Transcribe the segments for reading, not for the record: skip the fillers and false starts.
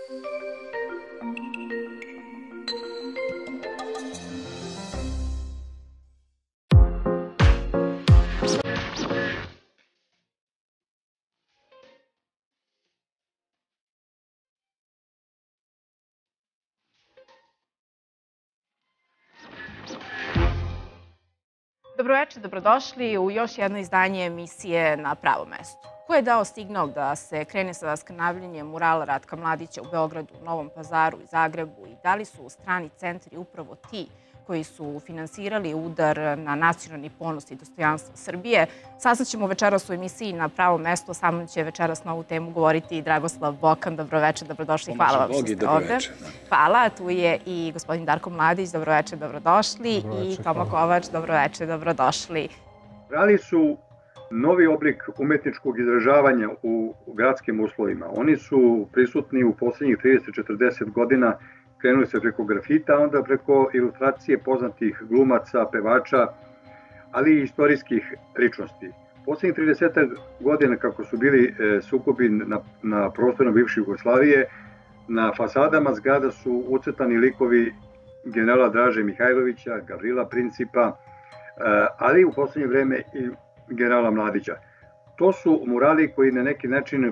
Dobroveče, dobrodošli u još jedno izdanje emisije Na pravom mestu. Ko je dao signal da se krene sa skrnavljenjem murala Ratka Mladića u Beogradu, Novom Pazaru i Zagrebu i da li su strani centri upravo ti koji su finansirali udar na nacionalni ponos i dostojanstvo Srbije? Saznaćemo večeras u emisiji Na pravom mestu. Sa mnom će večeras na ovu temu govoriti Dragoslav Bokan. Dobroveče, dobrodošli. Hvala vam što ste ovde. Hvala. Tu je i gospodin Darko Mladić. Dobroveče, dobrodošli. I Toma Kovač. Dobroveče, dobrodošli. Murali su novi oblik umetničkog izražavanja u gradskim uslovima. Oni su prisutni u poslednjih 30-40 godina. Krenuli se preko grafita, onda preko ilustracije poznatih glumaca, pevača, ali i istorijskih ličnosti. Poslednjih 30 godina kako su bili sukobi na prostoru bivše Jugoslavije, na fasadama zgrada su ucrtani likovi generala Draže Mihajlovića, Gavrila Principa, ali u poslednje vreme i generala Mladića. To su murali koji na neki način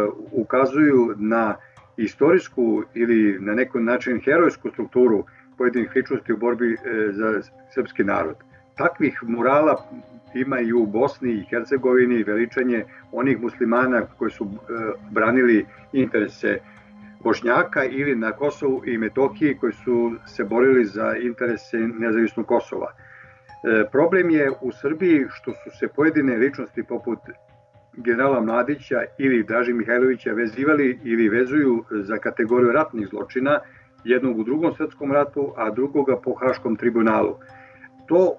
ukazuju na istorijsku ili na neki način herojsku strukturu pojedinih ličnosti u borbi za srpski narod. Takvih murala ima i u Bosni i Hercegovini, veličanje onih muslimana koji su branili interese Bošnjaka ili na Kosovu i Metohiji koji su se borili za interese nezavisnog Kosova. Problem je u Srbiji što su se pojedine ličnosti poput generala Mladića ili Draže Mihajlovića vezivali ili vezuju za kategoriju ratnih zločina, jednog u Drugom svetskom ratu, a drugoga po Haškom tribunalu. To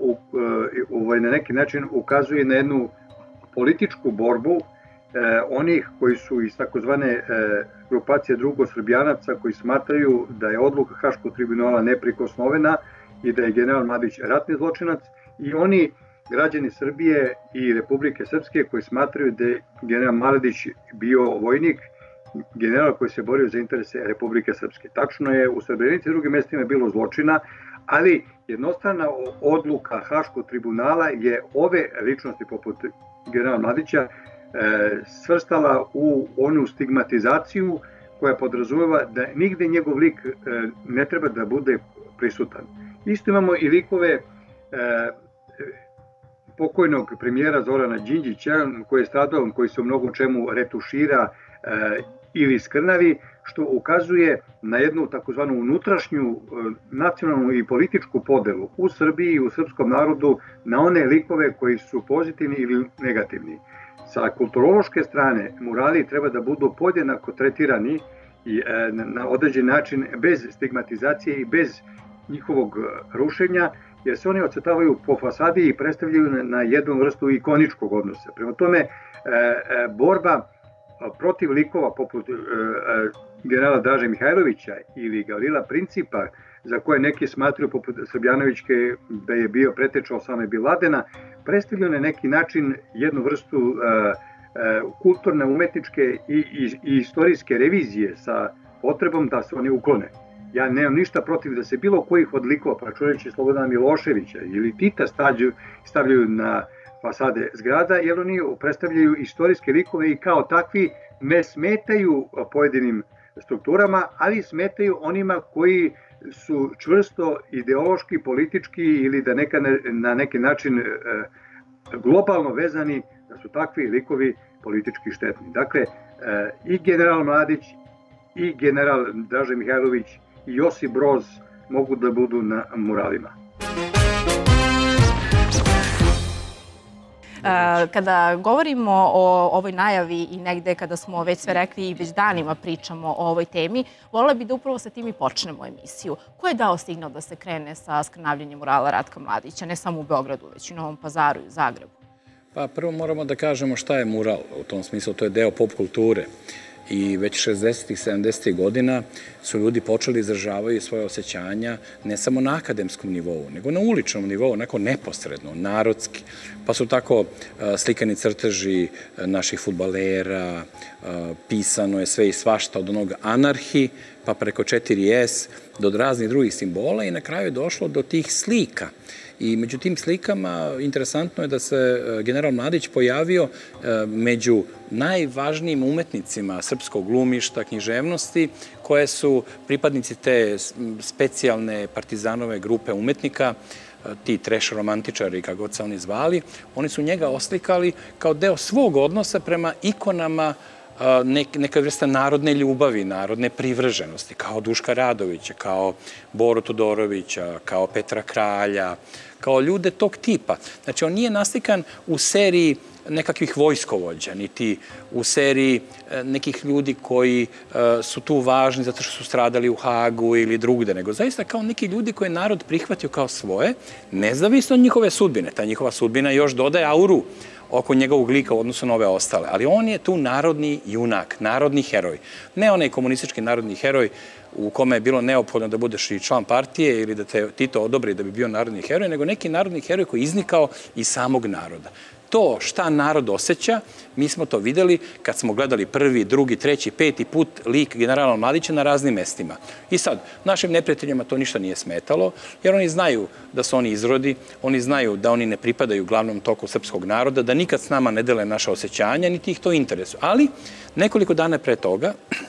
na neki način ukazuje na jednu političku borbu onih koji su iz takozvane grupacije drugosrbijanaca koji smatraju da je odluka Haškog tribunala neprikosnovena i da je general Mladić ratni zločinac, i oni građani Srbije i Republike Srpske koji smatraju da je general Mladić bio vojnik, general koji se borio za interese Republike Srpske. Tačno je, u Srebrenici i drugim mestima je bilo zločina, ali jednostavna odluka Haškog tribunala je ove ličnosti poput generala Mladića svrstala u onu stigmatizaciju koja podrazumeva da nigde njegov lik ne treba da bude prisutan. Isto imamo i likove pokojnog premijera Zorana Đinđića, koji je stradao, koji se u mnogo čemu retušira ili skrnavi, što ukazuje na jednu takozvanu unutrašnju nacionalnu i političku podelu u Srbiji i u srpskom narodu na one likove koji su pozitivni ili negativni. Sa kulturološke strane murali treba da budu podjednako tretirani i na određen način bez stigmatizacije i bez njihovog rušenja, jer se oni ocrtavaju po fasadi i predstavljaju na jednu vrstu ikoničkog odnosa. Prema tome, borba protiv likova poput generala Draže Mihajlovića ili Gavrila Principa, za koje neki smatruju poput Srbljanovićke da je bio preteča Osame Bin Ladena, predstavljaju na neki način jednu vrstu kulturne, umetničke i istorijske revizije sa potrebom da se oni uklone. Ja nemam ništa protiv da se bilo kojih od likova, pa računajući Slobodana Miloševića ili Tita, stavljaju na fasade zgrada, jer oni predstavljaju istorijske likove i kao takvi ne smetaju pojedinim strukturama, ali smetaju onima koji su čvrsto ideološki, politički ili da na neki način globalno vezani, da su takvi likovi politički štetni. Dakle, i general Mladić, i general Draže Mihajlović, i Josip Broz mogu da budu na muralima. Kada govorimo o ovoj najavi i negde kada smo već sve rekli i već danima pričamo o ovoj temi, voljela bih da upravo sa tim i počnemo emisiju. Ko je dao signal da se krene sa skrnavljenjem murala Ratka Mladića, ne samo u Beogradu, već i u Novom Pazaru i u Zagrebu? Pa prvo moramo da kažemo šta je mural u tom smislu, to je deo pop kulture. i već 60-ih, 70-ih godina su ljudi počeli izražavaju svoje osjećanja ne samo na akademskom nivou, nego na uličnom nivou, onako neposredno, narodski. Pa su tako slikani crteži naših fudbalera, pisano je sve i svašta od onog anarhi, pa preko 4S, do raznih drugih simbola i na kraju je došlo do tih slika. I među tim slikama interesantno je da se general Mladić pojavio među najvažnijim umetnicima srpskog glumišta, književnosti, koje su pripadnici te specijalne partizanove grupe umetnika, ti trash romantičari, kako god se oni zvali. Oni su njega oslikali kao deo svog odnosa prema ikonama neka vrsta narodne ljubavi, narodne privrženosti, kao Duška Radovića, kao Boru Todorovića, kao Petra Kralja, kao ljude tog tipa. Znači, on nije naslikan u seriji nekakvih vojskovođa, niti u seriji nekih ljudi koji su tu važni zato što su stradali u Hagu ili drugde, nego zaista kao neki ljudi koje je narod prihvatio kao svoje, nezavisno od njihove sudbine. Ta njihova sudbina još dodaje auru oko njegovog lika u odnosu na ove ostale. Ali on je tu narodni junak, narodni heroj. Ne onaj komunistički narodni heroj u kome je bilo neophodno da budeš i član partije ili da te Tito odobri da bi bio narodni heroj, nego neki narodni heroj koji je iznikao iz samog naroda. To šta narod osjeća, mi smo to videli kad smo gledali prvi, drugi, treći, peti put lik generala Mladića na raznim mestima. I sad, našim neprijateljima to ništa nije smetalo, jer oni znaju da su oni izrodi, oni znaju da oni ne pripadaju glavnom toku srpskog naroda, da nikad s nama ne dele naše osjećanja, niti ih to interesuje. Ali, nekoliko dana pre toga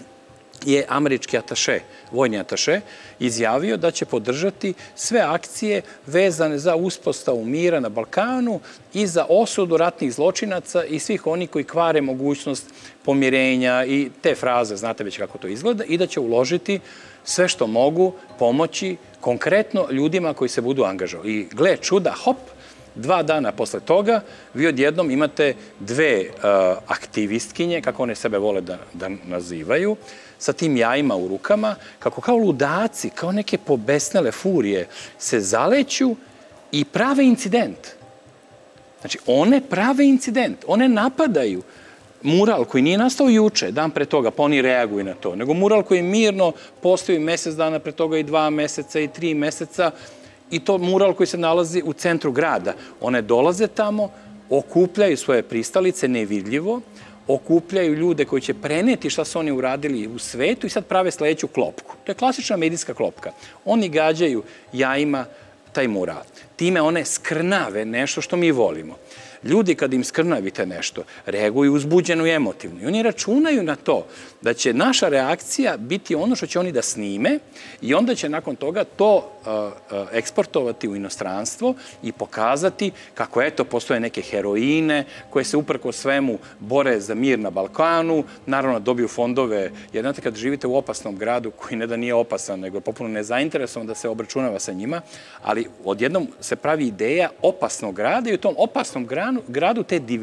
je američki ataše, vojni ataše, izjavio da će podržati sve akcije vezane za uspostavu mira na Balkanu i za osudu ratnih zločinaca i svih onih koji kvare mogućnost pomirenja i te fraze, znate već kako to izgleda, i da će uložiti sve što mogu pomoći konkretno ljudima koji se budu angažovali. I gle čuda, hop, 2 dana posle toga vi odjednom imate dve aktivistkinje, kako one sebe vole da nazivaju, sa tim jajima u rukama, kako kao ludaci, kao neke pobesnele furije se zaleću i prave incident. Znači, one prave incident, one napadaju mural koji nije nastao juče, dan pre toga, pa oni reaguju na to, nego mural koji mirno postoji mesec dana pre toga i 2 meseca i 3 meseca, i to mural koji se nalazi u centru grada. One dolaze tamo, okupljaju svoje pristalice nevidljivo, okupljaju ljude koji će preneti šta su oni uradili u svetu i sad prave sledeću klopku. To je klasična medijska klopka. Oni gađaju jajima taj mural. Time one skrnave nešto što mi volimo. Ljudi, kad im skrnavite nešto, reaguju uzbuđeno i emotivno. I oni računaju na to da će naša reakcija biti ono što će oni da snime i onda će nakon toga to eksportovati u inostranstvo i pokazati kako, eto, postoje neke heroine koje se uprko svemu bore za mir na Balkanu, naravno dobiju fondove, jer znate, kad živite u opasnom gradu, koji ne da nije opasan, nego je popuno nezainteresovan da se obračunava sa njima, ali odjednom se pravi ideja opasnog grada i u tom opasnom gradu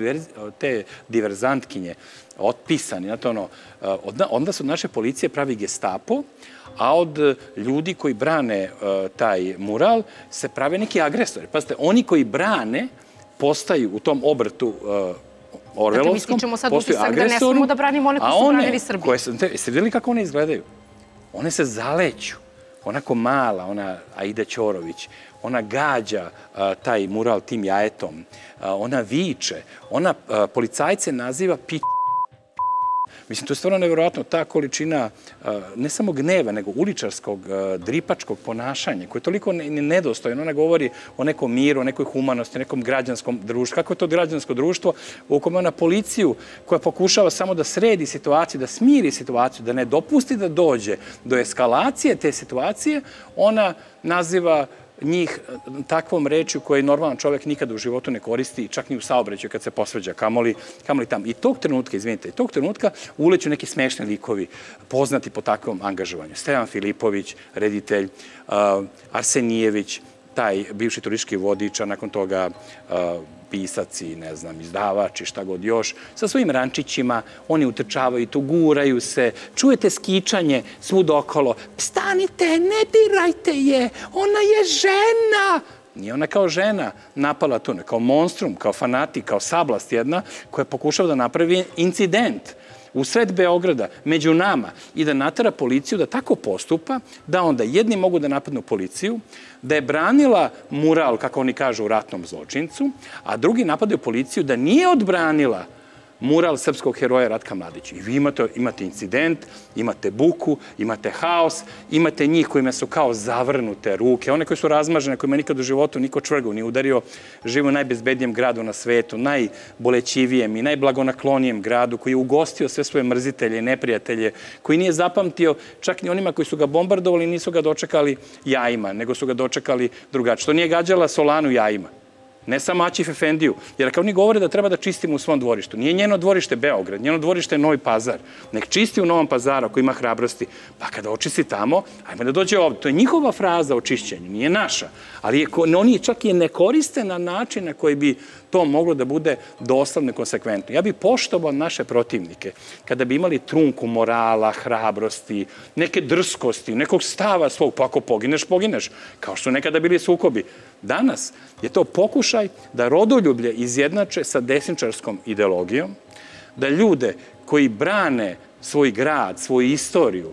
te diverzantkinje otpisani. Onda se od naše policije pravi Gestapo, a od ljudi koji brane taj mural se prave neki agresori. Pazite, oni koji brane postaju u tom obrtu orvelovskom, dakle, mi stičemo sad utisak da ne smemo da branimo one koji su branili Srbiju. Jeste vidjeli kako one izgledaju? One se zaleću. Onako mala, ona Aida Ćorović, ona gađa taj mural tim jajetom, ona viče, ona policajce naziva Mislim, to je stvarno nevjerojatno, ta količina ne samo gneva, nego uličarskog, dripačkog ponašanja, koje je toliko nedostojno. Ona govori o nekom miru, o nekoj humanosti, o nekom građanskom društvu. Kako je to građansko društvo u kome ona policiju koja pokušava samo da sredi situaciju, da smiri situaciju, da ne dopusti da dođe do eskalacije te situacije, ona naziva njih takvom rečju koju normalan čovjek nikada u životu ne koristi, čak ni u saobraćaju kad se posveđa, kamoli tamo. I tog trenutka uleću neki smešni likovi, poznati po takvom angažovanju. Stevan Filipović, reditelj, Arsenijević, taj bivši turistički vodič, a nakon toga pisac i, ne znam, izdavač i šta god još, sa svojim rančićima, oni utrčavaju tu, guraju se, čujete skičanje svud okolo, stanite, ne dirajte je, ona je žena! Nije ona kao žena napala tu, ne kao monstrum, kao fanatik, kao sablast jedna, koja pokušava da napravi incident u sred Beograda, među nama, i da natera policiju da tako postupa, da onda jedni mogu da napadnu policiju, da je branila mural, kako oni kažu, u ratnom zločincu, a drugi napadaju policiju da nije odbranila mural srpskog heroja Ratka Mladića. I vi imate incident, imate buku, imate haos, imate njih kojima su kao zavrnute ruke, one koje su razmažene, kojima nikad u životu niko čvrgu nije udario, žive u najbezbednijem gradu na svetu, najbolećivijem i najblagonaklonijem gradu, koji je ugostio sve svoje mrzitelje i neprijatelje, koji nije zapamtio čak ni onima koji su ga bombardovali, nisu ga dočekali jajima, nego su ga dočekali drugačije. To nije gađala Solanu jajima. Ne samo Aćif Efendiju, jer kao oni govore da treba da čistimo u svom dvorištu. Nije njeno dvorište Beograd, njeno dvorište je Novi Pazar. Nek čisti u Novom Pazaru ako ima hrabrosti. Pa kada očisti tamo, ajmo da dođe ovdje. To je njihova fraza o čišćenju, nije naša. Ali oni čak i ne koriste na način na koji bi to moglo da bude doslovno i konsekventno. Ja bih poštovao naše protivnike kada bi imali trunku morala, hrabrosti, neke drskosti, nekog stava svog, pa ako pogineš, pogineš. Kao što nekada bili sukobi. Danas je to pokušaj da rodoljublje izjednače sa desničarskom ideologijom, da ljude koji brane svoj grad, svoju istoriju,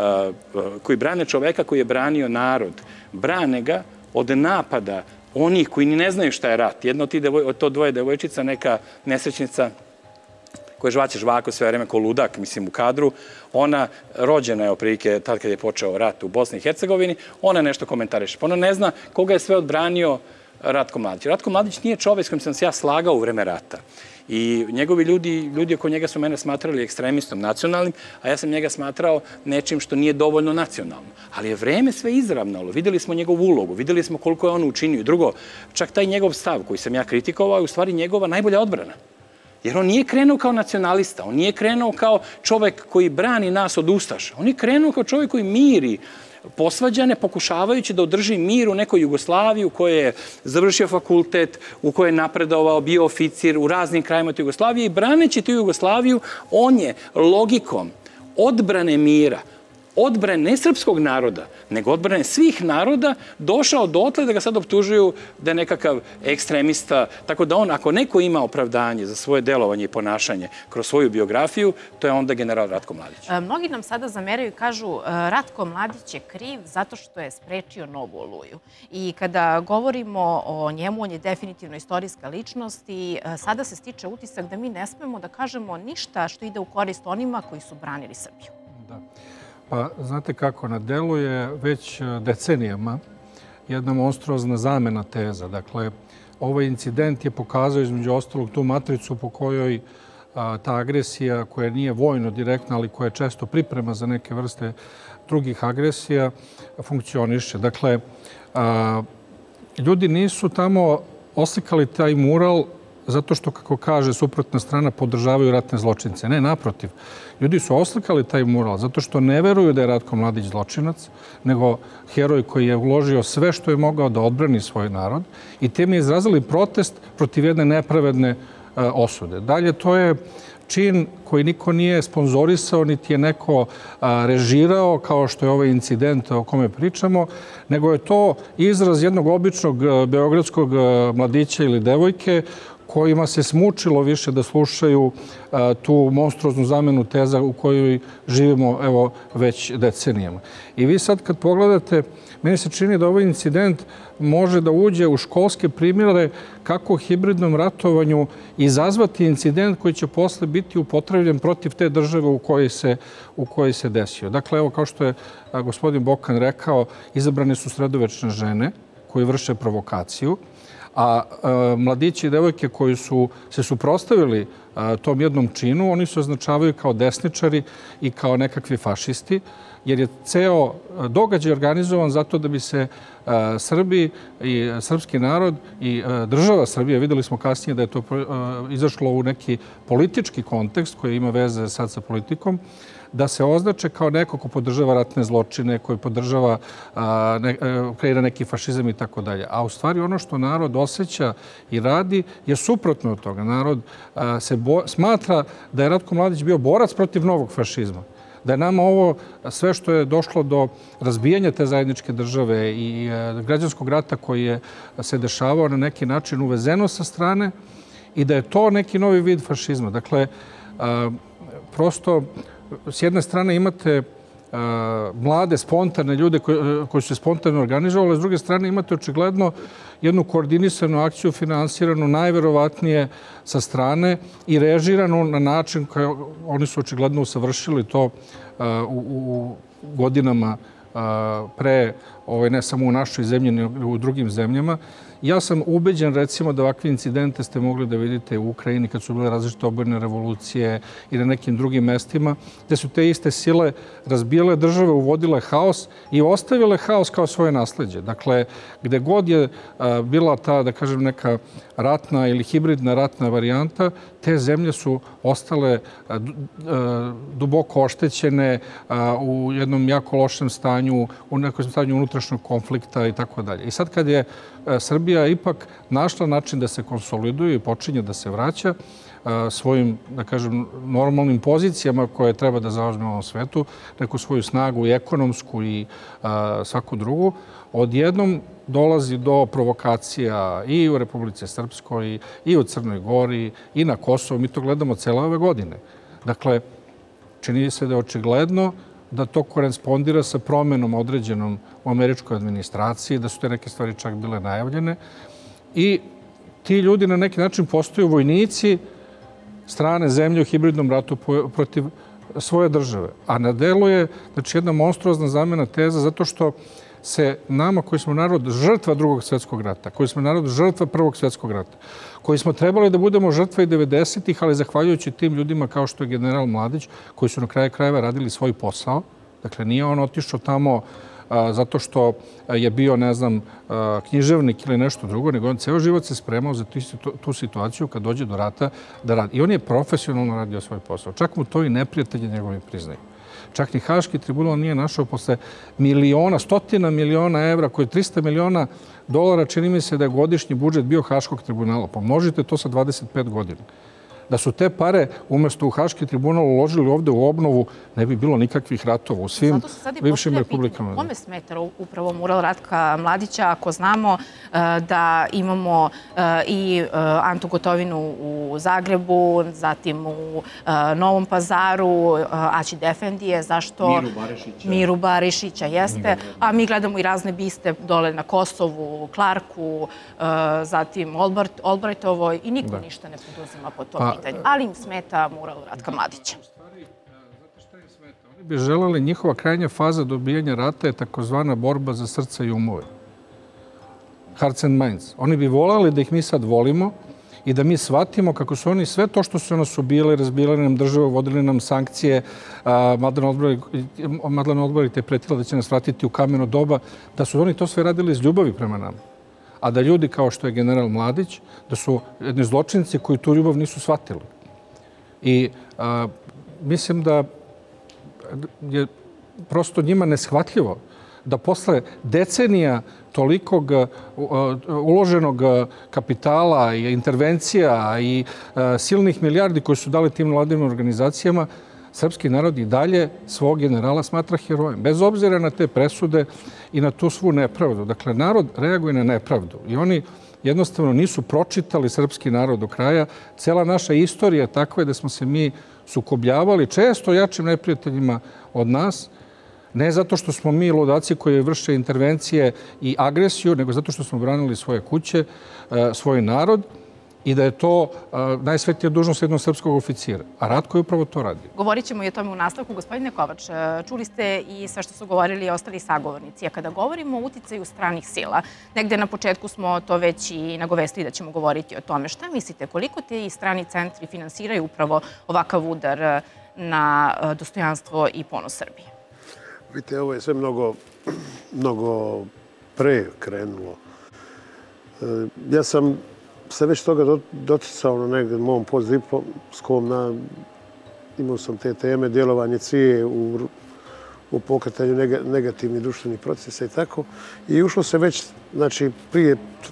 koji brane čoveka koji je branio narod, brane ga od napada onih koji ni ne znaju šta je rat. Jedna od to dvoje devojčica, neka nesrećnica koja žvaće žvaku sve vreme ko ludak, mislim, u kadru, ona rođena je oprilike tad kad je počeo rat u Bosni i Hercegovini, ona nešto komentariše. Pa ona ne zna koga je sve odbranio Ratko Mladić. Ratko Mladić nije čovek s kojim sam se ja slagao u vreme rata. I njegovi ljudi oko njega su mene smatrali ekstremistom nacionalnim, a ja sam njega smatrao nečim što nije dovoljno nacionalno. Ali je vreme sve izravnalo. Videli smo njegovu ulogu, videli smo koliko je on učinio. Drugo, čak taj njegov stav koji sam ja kritikovao je u stvari njegova najbolja odbrana. Jer on nije krenuo kao nacionalista, on nije krenuo kao čovek koji brani nas od ustaša. On je krenuo kao čovek koji miri posvađane, pokušavajući da održi mir u nekoj Jugoslaviji u kojoj je završio fakultet, u kojoj je napredovao, bio oficir u raznim krajima te Jugoslavije i braneći tu Jugoslaviju, on je logikom odbrane mira, odbrane ne srpskog naroda, nego odbrane svih naroda, došao dotle da ga sad optužuju da je nekakav ekstremista. Tako da on, ako neko ima opravdanje za svoje delovanje i ponašanje kroz svoju biografiju, to je onda general Ratko Mladić. Mnogi nam sada zameraju i kažu Ratko Mladić je kriv zato što je sprečio Novu Oluju. I kada govorimo o njemu, on je definitivno istorijska ličnost i sada se stiče utisak da mi ne smemo da kažemo ništa što ide u korist onima koji su branili Srbiju. Da. Pa, znate kako, na delu je već decenijama jedna monstruozna zamena teza. Dakle, ovaj incident je pokazao između ostalog tu matricu po kojoj ta agresija, koja nije vojno direktna, ali koja je često priprema za neke vrste drugih agresija, funkcioniše. Dakle, ljudi nisu tamo oslikali taj mural zato što, kako kaže suprotna strana, podržavaju ratne zločince. Ne, naprotiv. Ljudi su oslikali taj mural zato što ne veruju da je Ratko Mladić zločinac, nego heroj koji je uložio sve što je mogao da odbrani svoj narod i time je izrazili protest protiv jedne nepravedne osude. Dalje, to je čin koji niko nije sponzorisao, niti je neko režirao, kao što je ovaj incident o kome pričamo, nego je to izraz jednog običnog beogradskog mladića ili devojke kojima se smučilo više da slušaju tu monstruoznu zamenu teza u kojoj živimo evo već decenijama. I vi sad kad pogledate, meni se čini da ovaj incident može da uđe u školske primjere kako u hibridnom ratovanju izazvati incident koji će posle biti upotrebljen protiv te države u kojoj se desio. Dakle, evo kao što je gospodin Bokan rekao, izabrane su sredovečne žene koje vrše provokaciju, a mladići i devojke koji su se suprotstavili tom jednom činu, oni se označavaju kao desničari i kao nekakvi fašisti, jer je ceo događaj organizovan zato da bi se Srbi i srpski narod i država Srbije, videli smo kasnije da je to izašlo u neki politički kontekst koji ima veze sad sa politikom, da se označe kao neko ko podržava ratne zločine, koji podržava, kreira neki fašizam i tako dalje. A u stvari ono što narod osjeća i radi je suprotno od toga. Narod se smatra da je Ratko Mladić bio borac protiv novog fašizma. Da je nama ovo sve što je došlo do razbijanja te zajedničke države i građanskog rata koji je se dešavao na neki način uvezeno sa strane i da je to neki novi vid fašizma. Dakle, prosto s jedne strane imate mlade, spontane ljude koji su se spontano organizovali, s druge strane imate očigledno jednu koordinisanu akciju finansiranu najverovatnije sa strane i režiranu na način koji oni su očigledno usavršili to u godinama pre, ne samo u našoj zemlji, nego u drugim zemljama. Ja sam ubeđen, recimo, da ovakve incidente ste mogli da vidite u Ukrajini kad su bile različite obojene revolucije i na nekim drugim mestima, gde su te iste sile razbijale države, uvodile haos i ostavile haos kao svoje nasleđe. Dakle, gde god je bila ta, da kažem, neka ratna ili hibridna ratna varijanta, te zemlje su ostale duboko oštećene u jednom jako lošem stanju, u nekom stanju unutrašnjeg konflikta i tako dalje. I sad kad je Srbija ipak našla način da se konsoliduje i počinje da se vraća svojim, da kažem, normalnim pozicijama koje treba da zauzme u ovom svetu, neku svoju snagu i ekonomsku i svaku drugu, odjednom dolazi do provokacija i u Republici Srpskoj i u Crnoj Gori i na Kosovu. Mi to gledamo cele ove godine. Dakle, čini se da je očigledno da to korespondira sa promenom određenom u američkoj administraciji, da su te neke stvari čak bile najavljene. I ti ljudi na neki način postaju vojnici strane zemlje u hibridnom ratu protiv svoje države. A na delu je jedna monstruozna zamena teza zato što se nama koji smo narod žrtva Drugog svjetskog rata, koji smo narod žrtva Prvog svjetskog rata, koji smo trebali da budemo žrtva i 90-ih, ali zahvaljujući tim ljudima kao što je general Mladić, koji su na kraju krajeva radili svoj posao. Dakle, nije on otišao tamo zato što je bio, ne znam, književnik ili nešto drugo, nego on ceo život se spremao za tu situaciju kad dođe do rata da radi. I on je profesionalno radio svoj posao. Čak mu to i neprijatelji njegovi priznaju. Čak ni Haški tribunal nije našao posle miliona, stotina miliona evra, koji je 300 miliona dolara, čini mi se da je godišnji budžet bio Haškog tribunala. Pomnožite to sa 25 godina. Da su te pare umjesto u Haški tribunal uložili ovde u obnovu, ne bi bilo nikakvih ratova u svim bivšim republikama. Kome smeta upravo mural Ratka Mladića, ako znamo da imamo i Antu Gotovinu u Zagrebu, zatim u Novom Pazaru, Aćid Efendije, zašto? Miru Barišića, jeste. A mi gledamo i razne biste dole na Kosovu, Clarku, zatim Albrightovoj i niko ništa ne poduzima po to pitanje. Ali im smeta mural Ratka Mladića. Znate šta im smeta? Oni bi želeli, njihova krajnja faza dobijanja rata je takozvana borba za srca i umove. Hearts and minds. Oni bi volali da ih mi sad volimo i da mi shvatimo kako su oni sve to što su nas ubijali, razbijali nam državu, vodili nam sankcije, Madeleine Albright je pretila da će nas vratiti u kameno doba, da su oni to sve radili iz ljubavi prema nama. A da ljudi kao što je general Mladić, da su jedni zločinci koji tu ljubav nisu shvatili. I mislim da je prosto njima neshvatljivo da posle decenija tolikog uloženog kapitala i intervencija i silnih milijardi koji su dali tim mladim organizacijama, srpski narod i dalje svog generala smatra herojem. Bez obzira na te presude i na tu svu nepravdu. Dakle, narod reaguje na nepravdu i oni jednostavno nisu pročitali srpski narod do kraja. Cela naša istorija je takva da smo se mi sukobljavali često jačim neprijateljima od nas, ne zato što smo mi ludaci koji vrše intervencije i agresiju, nego zato što smo branili svoje kuće, svoj narod i da je to najsvetija dužnost jednog srpskog oficira. A Ratko je upravo to radi. Govorit ćemo i o tome u nastavku. Gospodine Kovač, čuli ste i sve što su govorili i ostali sagovornici. A kada govorimo o uticaju stranih sila, negde na početku smo to već i nagovestili da ćemo govoriti o tome. Šta mislite, koliko te strani centri finansiraju upravo ovakav udar na dostojanstvo i ponos Srbije? Vidite, ovo je sve mnogo pre krenulo. Ja sam se već toga doticao na negdje mom postdiplomskom, imao sam te teme, djelovanje CIA u pokretanju negativnih društvenih procesa i tako. I ušlo se već, znači, prije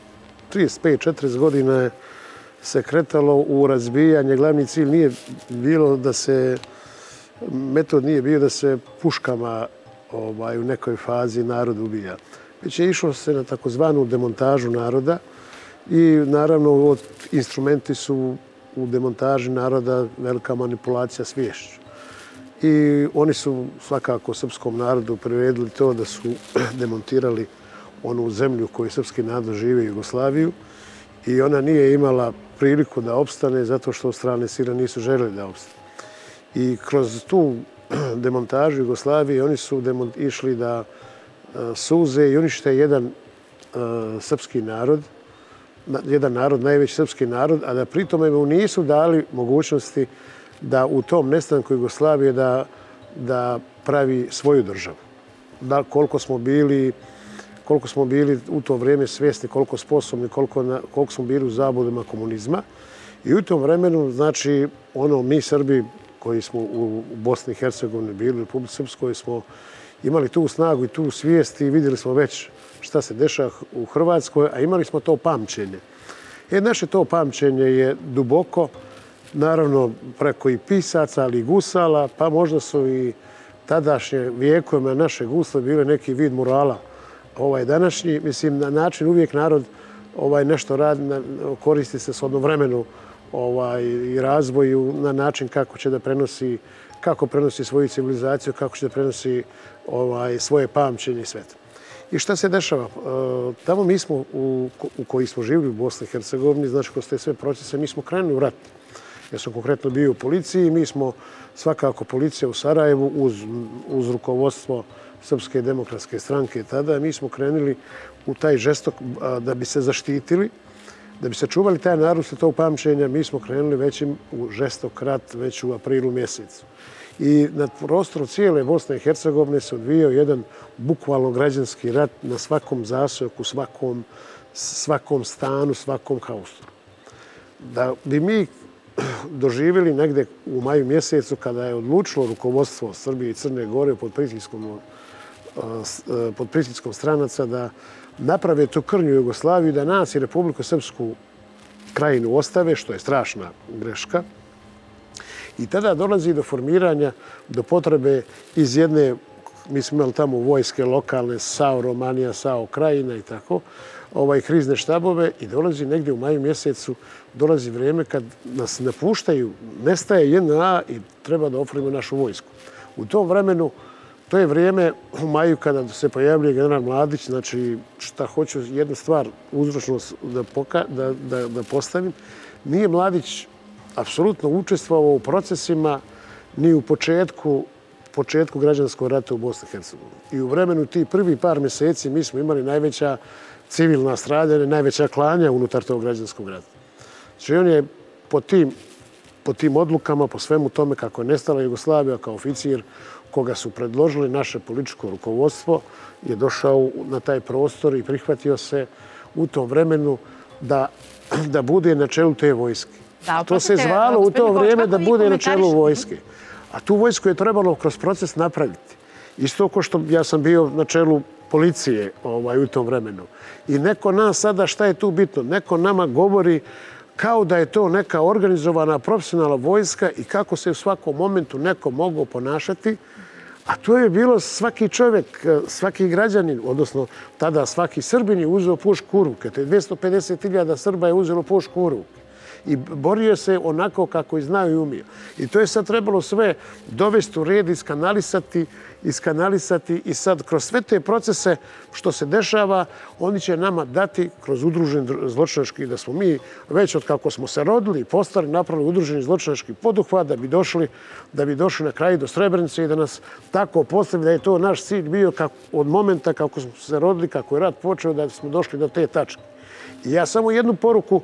35-40 godina se kretalo u razbijanje. Glavni cilj nije bilo da se, metod nije bio da se puškama u nekoj fazi narod ubija. Već je išlo se na takozvanu demontažu naroda i naravno instrumenti su u demontaži naroda velika manipulacija sviješću. i oni su svakako srpskom narodu priredili to da su demontirali onu zemlju koju srpski narod žive, Jugoslaviju, i ona nije imala priliku da opstane zato što strane sile nisu želeli da opstane. I kroz tu demontažu Jugoslavije oni su išli da suze i unište jedan srpski narod, jedan narod, najveći srpski narod, a da pritome mu nisu dali mogućnosti da u tom nestanku Jugoslavije da pravi svoju državu. Koliko smo bili u to vrijeme svjesni, koliko sposobni, koliko smo bili u zabludama komunizma. I u tom vremenu, znači, mi Srbi koji smo u Bosni i Hercegovini bili, u Republici Srpskoj, smo imali tu snagu i tu svijest i vidjeli smo već šta se dešava u Hrvatskoj, a imali smo to pamćenje. Naše to pamćenje je duboko, naravno preko i pisaca, ali i gusala, pa možda su i tadašnje vijekovima naše gusle bile neki vid murala današnji. Mislim, na način uvijek narod nešto radi, koristi se s odnovremenu i razvoju na način kako će da prenosi svoju civilizaciju, kako će da prenosi svoje pamćenje i sve to. I šta se dešava? Tamo mi smo, u koji smo živjeli u Bosni i Hercegovini, znači kroz te sve procese, mi smo krenuli u rat. Ja sam konkretno bio u policiji, mi smo svakako policija u Sarajevu uz rukovodstvo Srpske demokratske stranke tada, mi smo krenuli u taj žestok da bi se zaštitili, da bi se čuvali taj narod sa tog pamćenja, mi smo krenuli već u žestok rat već u aprilu mjesecu. I na prostoru cijele Bosne i Hercegovine se odvijao jedan bukvalno građanski rat na svakom zaseoku, svakom stanu, svakom haustoru. Da bi mi doživjeli negde u maju mjesecu kada je odlučilo rukovodstvo Srbije i Crne Gore pod pritiskom stranaca da naprave tu krnju Jugoslaviju, da nas i Republiku Srpsku krajinu ostave, što je strašna greška. I tada dolazi do formiranja, do potrebe iz jedne, mi smo imali tamo vojske lokalne, SAO Romanija, SAO Krajina i tako, krizne štabove, i dolazi negdje u maju mjesecu, dolazi vrijeme kad nas napuštaju, nestaje JNA i treba da oformimo našu vojsku. U tom vremenu, to je vrijeme u maju kada se pojavljuje general Mladić, znači šta hoću jednu stvar uzročno da postavim, nije Mladić apsolutno učestvovao u procesima ni u početku građanskog rata u Bosni i Hercegovini. I u vremenu tih prvi par mjeseci mi smo imali najveća civilna stradanja, najveća klanja unutar tog građanskog rata. Znači on je po tim odlukama, po svemu tome kako je nestala Jugoslavija kao oficir koga su predložili naše političko rukovodstvo, je došao na taj prostor i prihvatio se u tom vremenu da bude na čelu te vojske. To se zvalo u to vrijeme da bude na čelu vojske. A tu vojsku je trebalo kroz proces napraviti. Isto kao što ja sam bio na čelu policije u tom vremenu. I neko nas sada, šta je tu bitno? Neko nama govori kao da je to neka organizovana profesionalna vojska i kako se u svakom momentu neko mogao ponašati. A to je bilo svaki čovjek, svaki građanin, odnosno tada svaki Srbin je uzeo pušku u ruke. To je 250.000 Srba je uzelo pušku u ruke. I borio se onako kako i znao i umio. I to je sad trebalo sve dovesti u red, iskanalisati i sad kroz sve te procese što se dešava, oni će nama dati kroz udruženi zločinački, da smo mi već od kako smo se rodili i postali napravili udruženi zločinački poduhvat da bi došli na kraju do Srebrenice i da nas tako postavili da je to naš cilj bio od momenta kako smo se rodili, kako je rat počeo, da smo došli do te tačke. I ja samo jednu poruku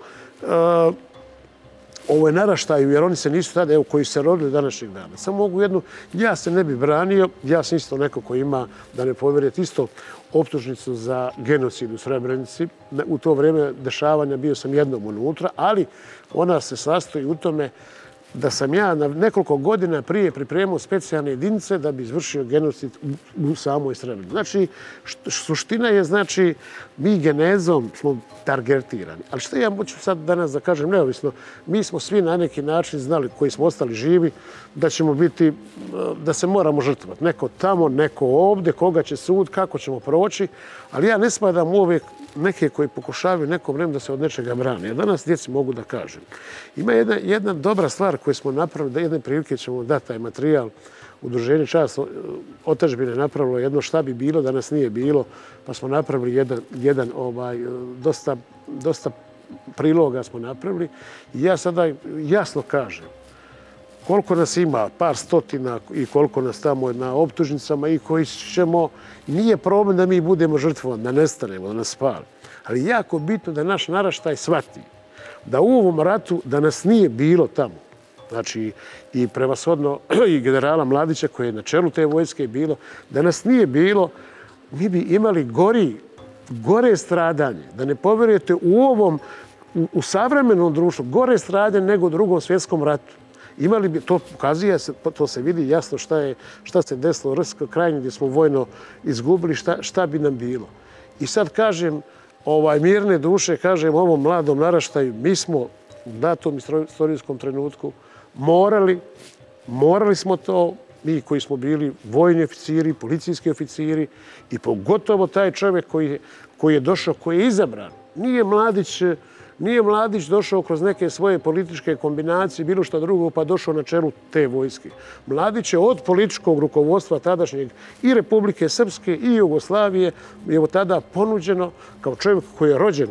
ovo je naraštaju, jer oni se nisu tada, evo, koji se rodili današnjeg dana. Samo mogu jednu, ja se ne bi branio, ja sam isto neko koji ima, da ne povjerujete, isto optužnicu za genocid u Srebrenici. U to vrijeme dešavanja bio sam jednom unutra, ali ona se sastoji u tome da sam ja na nekoliko godina prije pripremao specijalne jedinice da bi izvršio genocid u samoj Srebrenici. Znači, suština je, znači, mi genezom smo targetirani. Ali što ja moću sad danas da kažem neovisno, mi smo svi na neki način znali, koji smo ostali živi, da ćemo biti, da se moramo žrtvovati. Neko tamo, neko ovdje, koga će sud, kako ćemo proći, ali ja ne spadam uvijek neke koji pokušavaju neko vreme da se od nečega brane. Ja danas djeci mogu da kažem. Ima jedna dobra stvar koju smo napravili, da jedne prilike ćemo dati taj materijal Udruženje Čast otadžbine napravilo jedno šta bi bilo da nas nije bilo, pa smo napravili jedan dosta priloga smo napravili. I ja sada jasno kažem koliko nas ima, par stotina i koliko nas tamo na optužnicama i koji ćemo, nije problem da mi budemo žrtvovani, da nestanemo, da nas spali. Ali jako bitno da naš naraštaj shvati da u ovom ratu, da nas nije bilo tamo. Znači, i prevashodno i generala Mladića koji je na čelu te vojske bilo, da nas nije bilo, mi bi imali gore stradanje. Da ne povjerujete u savremenom društvu, gore stradanje nego u Drugom svjetskom ratu. Imali bi, to pokazuje, to se vidi jasno šta se desilo u Rskoj krajini gdje smo vojno izgubili, šta bi nam bilo. I sad kažem, mirne duše, kažem ovom mladom naraštaju, mi smo u datom istorijskom trenutku morali smo to, mi koji smo bili vojni oficiri, policijski oficiri i pogotovo taj čovjek koji je došao, koji je izabran. Nije Mladić došao kroz neke svoje političke kombinacije, bilo što drugo, pa došao na čelu te vojske. Mladić je od političkog rukovodstva tadašnjeg i Republike Srpske i Jugoslavije je tada ponuđeno kao čovjek koji je rođen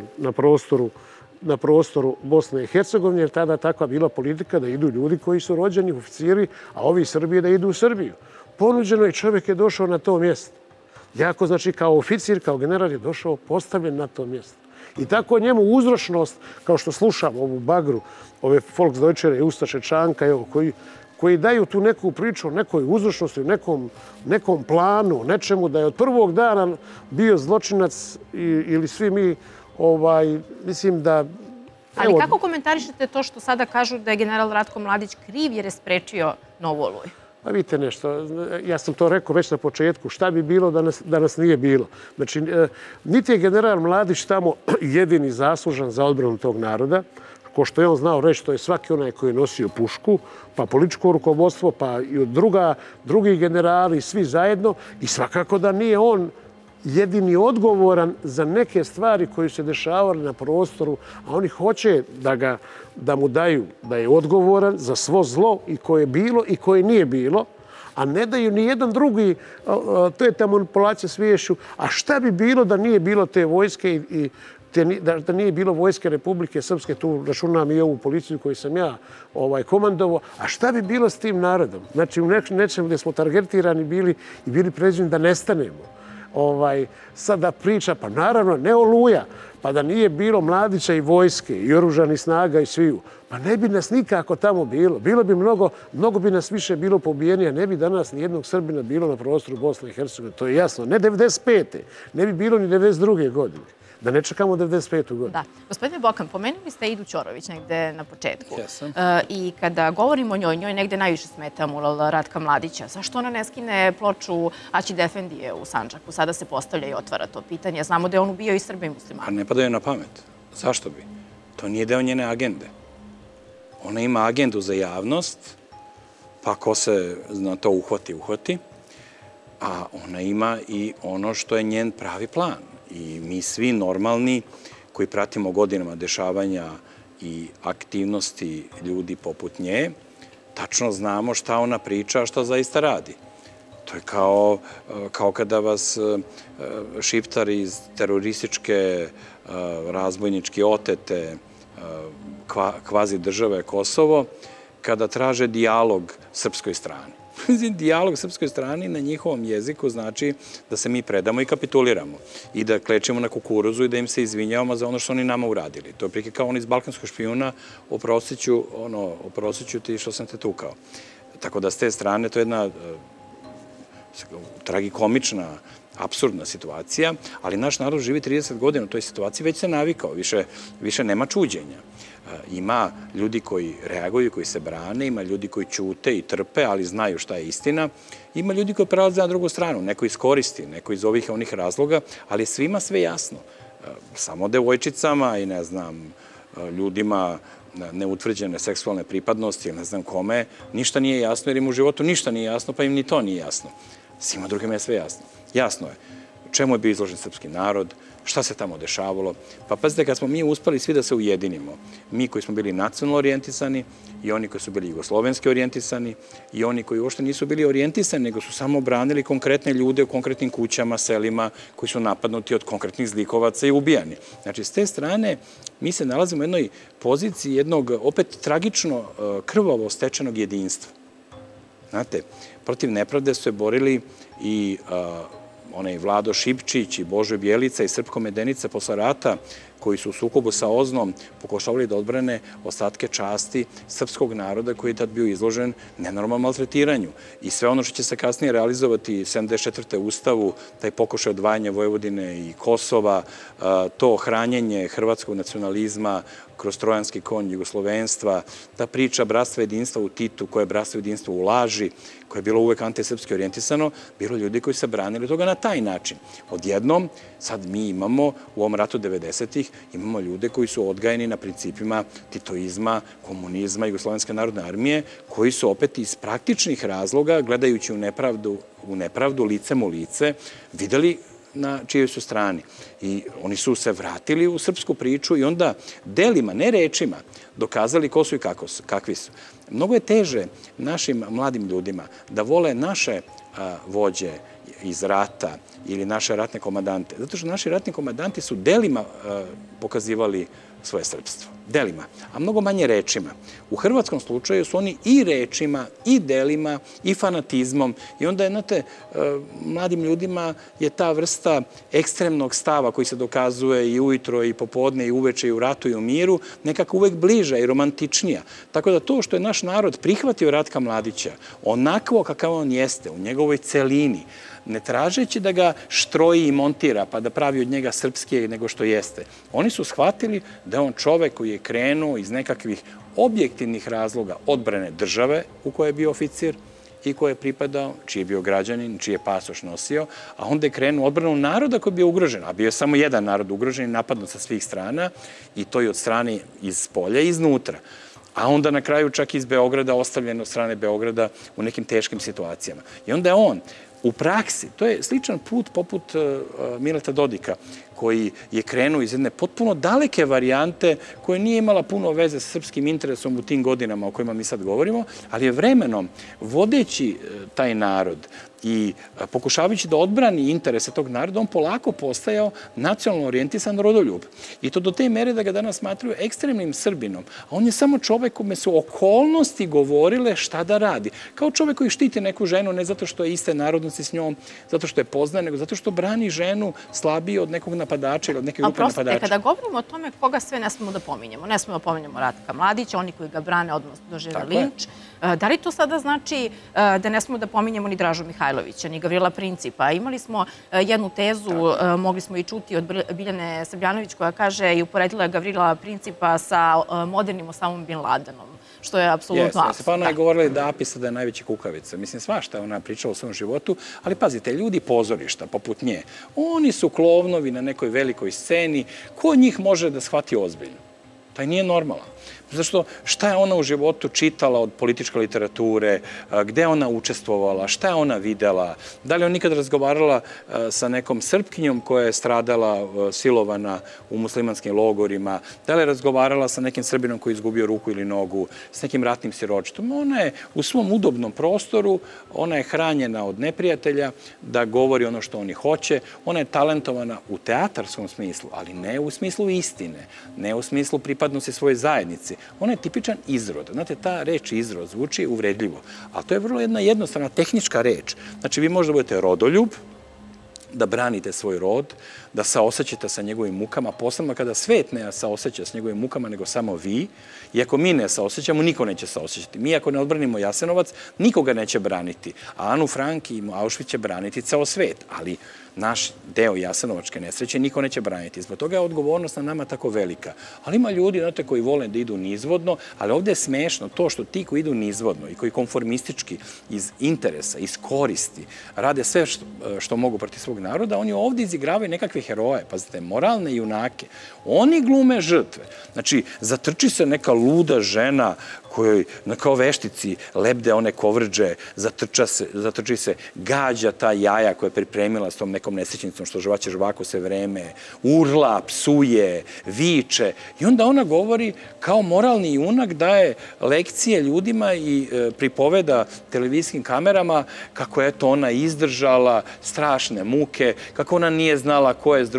na prostoru Bosne i Hercegovine, jer tada takva bila politika da idu ljudi koji su rođeni oficiri, a ovi iz Srbije da idu u Srbiju. Ponuđeno i čovjek je došao na to mjesto. Jako, znači, kao oficir, kao general je došao postavljen na to mjesto. I tako njemu uzročnost, kao što slušam ovu bagru, ove Volksdeutschere i Ustaše Čanka, koji daju tu neku priču o nekoj uzročnosti, nekom planu, nečemu da je od prvog dana bio zločinac ili svi mi, mislim da... Ali kako komentarišete to što sada kažu da je general Ratko Mladić kriv jer je sprečio Novu Oluju? Pa vidite nešto, ja sam to rekao već na početku, šta bi bilo da nas nije bilo. Znači, niti je general Mladić tamo jedini zaslužan za odbranu tog naroda, ko što je on znao reći, to je svaki onaj koji je nosio pušku, pa političko rukovodstvo, pa i drugi generali, svi zajedno, i svakako da nije on jedini odgovoran za neke stvari koje se dešavale na prostoru, a oni hoće da mu daju da je odgovoran za svo zlo i koje je bilo i koje nije bilo, a ne daju ni jedan drugi, to je ta manipulacija sviješću, a šta bi bilo da nije bilo te vojske i da nije bilo vojske Republike Srpske, tu računam i ovu policiju koju sam ja komandovao, a šta bi bilo s tim narodom? Znači, u nečem gdje smo targetirani bili i bili predviđeni da nestanemo. Sada priča, pa naravno, ne Oluja, pa da nije bilo Mladića i vojske i oružanih snaga i sviju, pa ne bi nas nikako tamo bilo. Bilo bi mnogo bi nas više bilo pobijenija, ne bi danas ni jednog Srbina bilo na prostoru Bosne i Hercegovine, to je jasno. Ne 95. Ne bi bilo ni 92. godine. Da ne čekamo 95. godinu. Da. Gospodine Bokan, pomenuli ste Idu Ćorović negde na početku. I kada govorimo o njoj negde najviše smeta mural Ratka Mladića. Zašto ona ne skine ploču Aćid Efendije u Sandžaku? Sada se postavlja i otvara to pitanje. Znamo da je on ubio i Srbe i muslimane. Pa ne pada joj na pamet. Zašto bi? To nije deo njene agende. Ona ima agendu za javnost, pa ko se na to uhvati. A ona ima i ono što je njen pravi plan. I mi svi normalni koji pratimo godinama dešavanja i aktivnosti ljudi poput nje, tačno znamo šta ona priča, a šta zaista radi. To je kao kada vas šiptari iz terorističke, razbojničke otete kvazi države Kosovo, kada traže dijalog srpskoj strani. Dijalog srpskoj strani na njihovom jeziku znači da se mi predamo i kapituliramo i da klečimo na kukuruzu i da im se izvinjavamo za ono što oni nama uradili. To je prike kao on iz Balkanskog špijuna, oprostiću ti što sam te tukao. Tako da s te strane to je jedna tragikomična, apsurdna situacija, ali naš narod živi 30 godina u toj situaciji, već se navikao, više nema čuđenja. Ima ljudi koji reaguju, koji se brane, ima ljudi koji ćute i trpe, ali znaju šta je istina. Ima ljudi koji prelaze na drugu stranu, neko iskoristi, neko iz ovih onih razloga, ali svima sve jasno. Samo devojčicama i ne znam, ljudima neutvrđene seksualne pripadnosti ili ne znam kome, ništa nije jasno jer im u životu ništa nije jasno, pa im ni to nije jasno. Svima drugima je sve jasno. Jasno je. čemu je bio izložen srpski narod, šta se tamo dešavalo. Pa pazite, kad smo mi uspeli svi da se ujedinimo, mi koji smo bili nacionalno orijentisani i oni koji su bili jugoslovenski orijentisani i oni koji uopšte nisu bili orijentisani, nego su samo branili konkretne ljude u konkretnim kućama, selima, koji su napadnuti od konkretnih zlikovaca i ubijani. Znači, s te strane, mi se nalazimo u jednoj poziciji jednog, opet, tragično krvavo stečenog jedinstva. Znate, protiv nepravde su se borili i onaj Vlado Šipčić i Božo Bjelica i Srpko Medenica posle rata, koji su u sukobu sa OZNom pokušavali da odbrane ostatke časti srpskog naroda koji je tad bio izložen nenormalnom maltretiranju. I sve ono što će se kasnije realizovati 74. Ustavu, taj pokušaj odvajanja Vojvodine i Kosova, to hranjenje hrvatskog nacionalizma kroz trojanski konj jugoslovenstva, ta priča bratstva jedinstva u Titu, koje je bratstvo jedinstva u laži, koje je bilo uvek antisrpski orijentisano, bilo ljudi koji se branili toga na taj način. Odjednom, sad mi imamo u ovom ratu 90-ih, imamo ljude koji su odgajeni na principima titoizma, komunizma, Jugoslovenske narodne armije, koji su opet iz praktičnih razloga, gledajući u nepravdu, licem u lice, videli na čijoj su strani. I oni su se vratili u srpsku priču i onda delima, ne rečima, dokazali ko su i kakvi su. Mnogo je teže našim mladim ljudima da vole naše vođe iz rata ili naše ratne komandante. Zato što naši ratni komandanti su delima pokazivali svoje srpstvo. Delima, a mnogo manje rečima. U hrvatskom slučaju su oni i rečima, i delima, i fanatizmom. I onda je, znate, mladim ljudima je ta vrsta ekstremnog stava koji se dokazuje i ujutro, i popodne, i uveče, i u ratu, i u miru, nekako uvek bliža i romantičnija. Tako da to što je naš narod prihvatio Ratka Mladića, onako kakav on jeste, u njegovoj celini, ne tražeći da ga štroji i montira, pa da pravi od njega srpskije nego što jeste. Oni su shvatili da je on čovek koji je krenuo iz nekakvih objektivnih razloga odbrane države u kojoj je bio oficir i koji je pripadao, čiji je bio građanin, čiji je pasoš nosio, a onda je krenuo odbranu naroda koji je bio ugrožen, a bio je samo jedan narod ugrožen i napadnut sa svih strana, i to i od strane iz polja i iznutra. A onda na kraju čak iz Beograda, ostavljen od strane Beograda u nekim teškim situacijama. I onda je on u praksi, to je sličan put poput Mileta Dodika, koji je krenuo iz jedne potpuno daleke varijante koja nije imala puno veze sa srpskim interesom u tim godinama o kojima mi sad govorimo, ali je vremenom, vodeći taj narod i pokušavajući da odbrani interese tog naroda, on polako postajao nacionalno orijentisan rodoljub. I to do te mere da ga danas smatraju ekstremnim Srbinom. A on je samo čovek kome su okolnosti govorile šta da radi. Kao čovek koji štiti neku ženu ne zato što je iste narodnosti s njom, zato što je poznaje, nego zato što brani ženu slabiji od nekog napadača ili od neke grupe napadača. Kada govorimo o tome koga sve ne smemo da pominjemo, ne smemo da pominjemo Ratka Mladića, oni koji ga brane odmah dožive linč. Da li to sada znači da ne smemo da pominjemo ni Dražu Mihajlovića, ni Gavrila Principa? Imali smo jednu tezu, mogli smo i čuti od Biljane Srbljanović, koja kaže i uporedila Gavrila Principa sa modernim Osamom Bin Ladenom, što je apsolutno apsurd. Pa ona je govorila da Apisa da je najveća kukavica. Mislim, svašta je ona pričala u svom životu, ali pazite, ljudi pozorišta, poput nje, oni su klovnovi na nekoj velikoj sceni, ko njih može da shvati ozbiljno? Taj nije normalan. Zašto, šta je ona u životu čitala od političke literature, gde je ona učestvovala, šta je ona videla, da li je on nikad razgovarala sa nekom Srpkinjom koja je stradala, silovana u muslimanskim logorima, da li je razgovarala sa nekim Srbinom koji je izgubio ruku ili nogu, s nekim ratnim siročitom. Ona je u svom udobnom prostoru, ona je hranjena od neprijatelja da govori ono što oni hoće, ona je talentovana u teatarskom smislu, ali ne u smislu istine, ne u smislu pripadnosti svojoj zajednici. Ona je tipičan izrod. Znate, ta reč izrod zvuči uvredljivo, ali to je vrlo jedna jednostavna tehnička reč. Znači, vi možda budete rodoljub, da branite svoj rod, da saosećate sa njegovim mukama, posebno kada svet ne saoseća s njegovim mukama, nego samo vi. I ako mi ne saosećamo, niko neće saosećati. Mi ako ne odbranimo Jasenovac, nikoga neće braniti. A Anu Frank i Auschwitz će braniti ceo svet, ali naš deo Jasenovačke nesreće niko neće braniti. Zbog toga je odgovornost na nama tako velika. Ali ima ljudi, znate, koji vole da idu nizvodno, ali ovde je smešno to što ti koji idu nizvodno i koji konformistički iz interesa, iz koristi, rade sve što mogu protiv svog naroda, oni ovdje izigravaju nekakve heroje, pazite, moralne junake. Oni glume žrtve. Znači, zatrči se neka luda žena kojoj kao veštici lebde one kovrđe, zatrči se, gađa ta jaja koja je pripremila s tom nekom nesrećnicom što žvaće žvaku sve vreme, urla, psuje, viče. I onda ona govori kao moralni junak, daje lekcije ljudima i pripoveda televizijskim kamerama kako je to ona izdržala strašne muke, kako ona nije znala ko je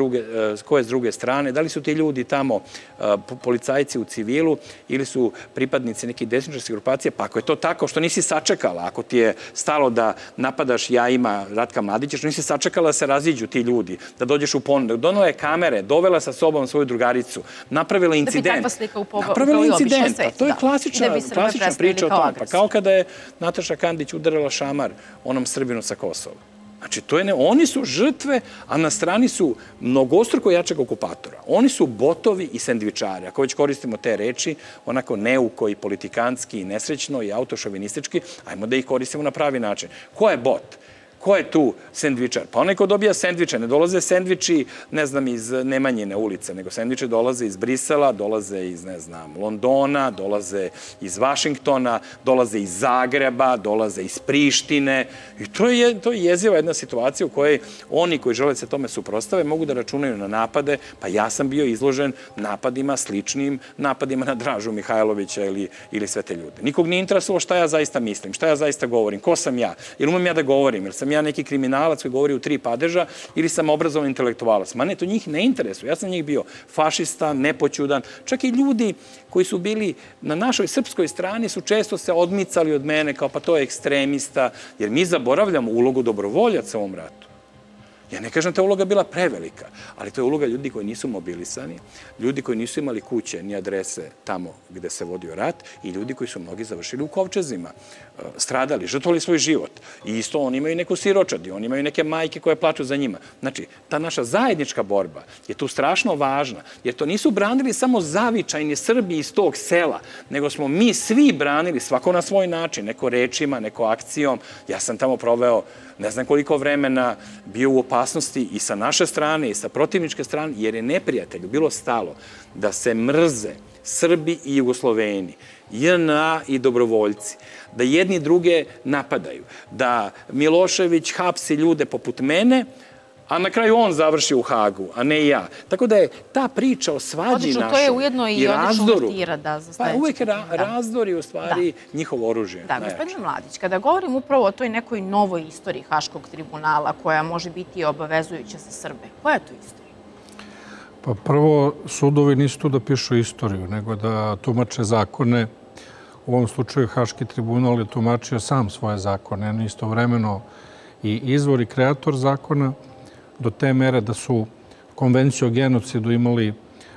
s druge strane, da li su ti ljudi tamo policajci u civilu ili su pripadnici nekih desničarskih grupacija, pa ako je to tako što nisi sačekala, ako ti je stalo da napadaš jajima Ratka Mladića, što nisi sačekala da se raziđu ti ljudi, da dođeš u ponudu, donela je kamere, dovela sa sobom svoju drugaricu, napravila incident. Da bi takva slika upravo i obišla svet. To je klasična priča o tome. Pa kao kada je Nataša Kandić udarila šamar onom Srbinu sa Kosova. Znači, oni su žrtve, a na strani su mnogostruko jačeg okupatora. Oni su botovi i sendvičari. Ako već koristimo te reči, onako neuko i politikanski i nesrećno i autošovinistički, ajmo da ih koristimo na pravi način. Ko je bot? Ko je tu sendvičar? Pa onaj ko dobija sendviče, ne dolaze sendviči, ne znam, iz Nemanjine ulice, nego sendviče dolaze iz Brisela, dolaze iz, ne znam, Londona, dolaze iz Vašingtona, dolaze iz Zagreba, dolaze iz Prištine. I to je jeziva jedna situacija u kojoj oni koji žele se tome suprotstave mogu da računaju na napade, pa ja sam bio izložen napadima, sličnim napadima na Dražu Mihajlovića ili sve te ljude. Nikog nije interesovalo šta ja zaista mislim, šta ja zaista govorim, ko sam ja, ili umem ja da govorim, ili sam ja neki kriminalac koji govori u 3 padeža ili sam obrazovan intelektualac. Ma ne, to njih ne interesuje. Ja sam njih bio fašista, nepoćudan. Čak i ljudi koji su bili na našoj srpskoj strani su često se odmicali od mene kao pa to je ekstremista, jer mi zaboravljamo ulogu dobrovoljaca u ovom ratu. Ja ne kažem da je uloga bila prevelika, ali to je uloga ljudi koji nisu mobilisani, ljudi koji nisu imali kuće ni adrese tamo gde se vodio rat i ljudi koji su mnogi završili u kovčezima, stradali, žrtvovali svoj život. I isto oni imaju neku siročadi, oni imaju neke majke koje plaču za njima. Znači, ta naša zajednička borba je tu strašno važna, jer to nisu branili samo zavičajni Srbi iz tog sela, nego smo mi svi branili, svako na svoj način, neko rečima, neko akcijom. Ja sam tamo proveo ne znam koliko vremena, bio u opasnosti i sa naše strane i sa protivničke strane, jer je neprijatelju bilo stalo da se mrze Srbi i Jugosloveni, JNA i dobrovoljci, da jedni druge napadaju, da Milošević hapsi ljude poput mene, a na kraju on završi u Hagu, a ne ja. Tako da je ta priča o svađi našoj i razdoru... To je ujedno i odlično motivira da za sledeće. Pa uvek razdor je u stvari njihovo oružje. Da, gospodine Mladić, kada govorim upravo o toj nekoj novoj istoriji Haškog tribunala, koja može biti obavezujuća za Srbe, koja je to istorija? Pa prvo, sudovi nisu tu da pišu istoriju, nego da tumače zakone. U ovom slučaju Haški tribunal je tumačio sam svoje zakone, istovremeno i izvor i kreator zakona, do te mere da su konvenciju o genocidu imali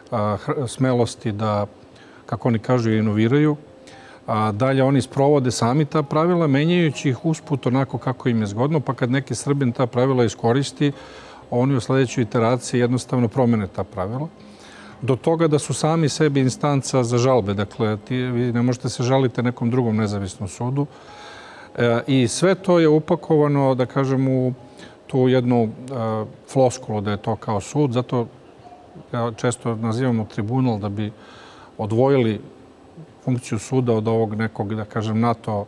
smelosti da, kako oni kažu, inoviraju. Dalje oni sprovode sami ta pravila, menjajući ih usput onako kako im je zgodno, pa kad neki Srbin ta pravila iskoristi, oni u sledećoj iteraciji jednostavno promene ta pravila. Do toga da su sami sebi instanca za žalbe. Dakle, vi ne možete se žaliti nekom drugom nezavisnom sudu. I sve to je upakovano, da kažem, u tu jednu floskulu da je to kao sud. Zato ja često nazivamo tribunal da bi odvojili funkciju suda od ovog nekog, da kažem, NATO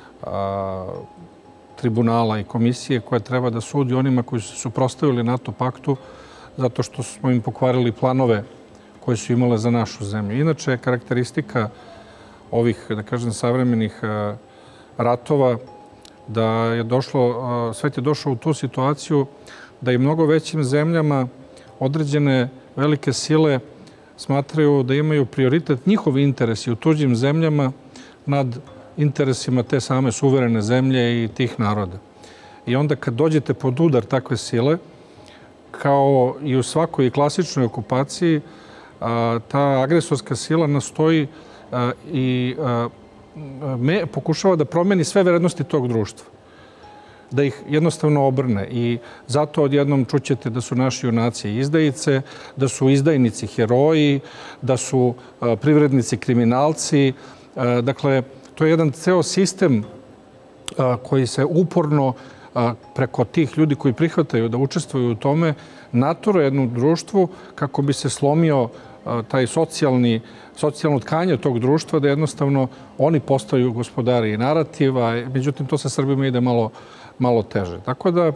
tribunala i komisije koja treba da sudi onima koji su se suprotstavili NATO paktu zato što smo im pokvarili planove koje su imale za našu zemlju. Inače, karakteristika ovih, da kažem, savremenih ratova da je svet je došao u tu situaciju da i mnogo većim zemljama određene velike sile smatraju da imaju prioritet njihovi interesi u tuđim zemljama nad interesima te same suverene zemlje i tih naroda. I onda kad dođete pod udar takve sile, kao i u svakoj klasičnoj okupaciji, ta agresorska sila nastoji i pokušava da promeni sve vrednosti tog društva. Da ih jednostavno obrne. I zato odjednom čućete da su naši junaci izdajice, da su izdajnici heroji, da su privrednici kriminalci. Dakle, to je jedan ceo sistem koji se uporno preko tih ljudi koji prihvataju da učestvuju u tome, natura jednu društvu kako bi se slomio taj socijalno tkanje tog društva, da jednostavno oni postaju gospodari narativa. Međutim, to sa Srbima ide malo teže. Tako da,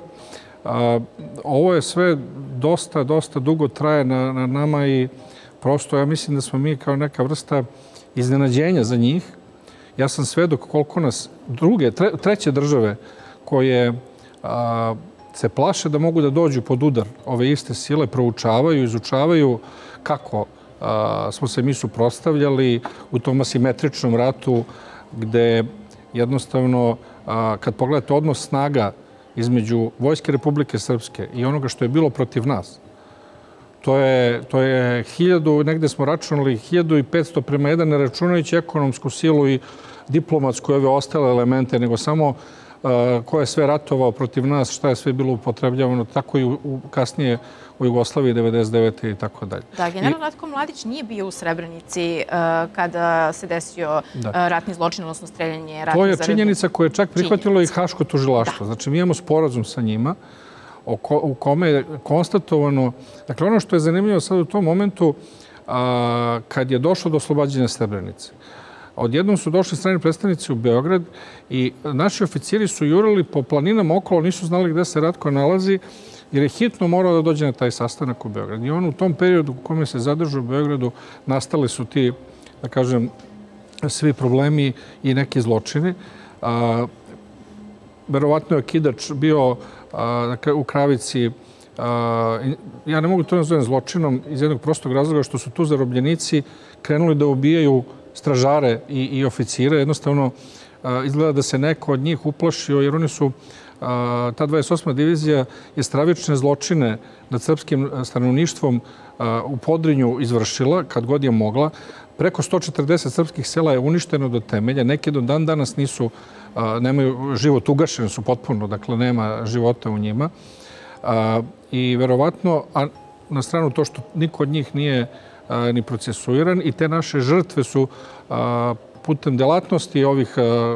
ovo je sve dosta dugo traje na nama i prosto ja mislim da smo mi kao neka vrsta iznenađenja za njih. Ja sam svedok koliko nas treće države koje se plaše da mogu da dođu pod udar ove iste sile, proučavaju, izučavaju kako smo se mi suprotstavljali u tom asimetričnom ratu gde jednostavno kad pogledate odnos snaga između Vojske Republike Srpske i onoga što je bilo protiv nas, to je 1000, negde smo računali 1500 prema 1, ne računajući ekonomsku silu i diplomatsku i ove ostale elemente, nego samo ko je sve ratovao protiv nas, šta je sve bilo upotrebljavano, tako i kasnije u Jugoslaviji 99. i tako dalje. Da, general Ratko Mladić nije bio u Srebrenici kada se desio ratni zločin, odnosno streljanje ratnih zaradi. To je činjenica koja je čak prihvatilo i Haško tužilaštvo. Znači, mi imamo sporazum sa njima u kome je konstatovano... Dakle, ono što je zanimljivo sad u tom momentu, kad je došlo do oslobađanja Srebrenice, odjednom su došli strani predstavnici u Beograd i naši oficiri su jurili po planinama okolo, nisu znali gde se Ratko nalazi, jer je hitno morao da dođe na taj sastanak u Beograd. I on u tom periodu u kome se zadržao u Beogradu nastali su ti, da kažem, svi problemi i neki zločini. Verovatno je Kidač bio u Kravici, ja ne mogu to nazovem zločinom iz jednog prostog razloga što su tu zarobljenici krenuli da ubijaju stražare i oficire. Jednostavno, izgleda da se neko od njih uplašio, jer oni su, ta 28. divizija je stravične zločine nad srpskim stanovništvom u Podrinju izvršila, kad god je mogla. Preko 140 srpskih sela je uništeno do temelja. Neki do dan danas nemaju život, ugašeni su potpuno, dakle nema života u njima. I verovatno, a na stranu to što niko od njih nije ni procesuiran i te naše žrtve su putem delatnosti ovih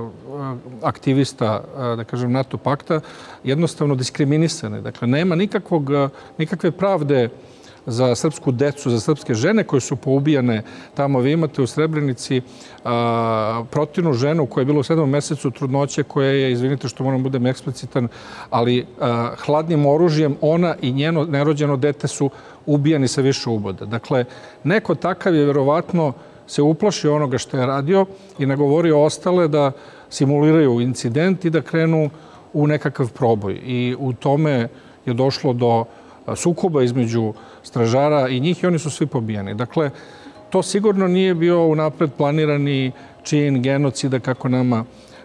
aktivista, da kažem, NATO pakta, jednostavno diskriminisane. Dakle, nema nikakve pravde za srpsku decu, za srpske žene koje su poubijane tamo. Vi imate u Srebrenici protivnu ženu koja je bila u 7. mesecu trudnoće, koja je, izvinite što moram budem eksplicitan, ali hladnim oružjem ona i njeno nerođeno dete su ubijani sa više uboda. Dakle, neko takav je verovatno se uplašio onoga što je radio i nagovorio ostale da simuliraju incident i da krenu u nekakav proboj. I u tome je došlo do sukoba između stražara i njih i oni su svi pobijeni. Dakle, to sigurno nije bio unapred planirani čin genocida kako nama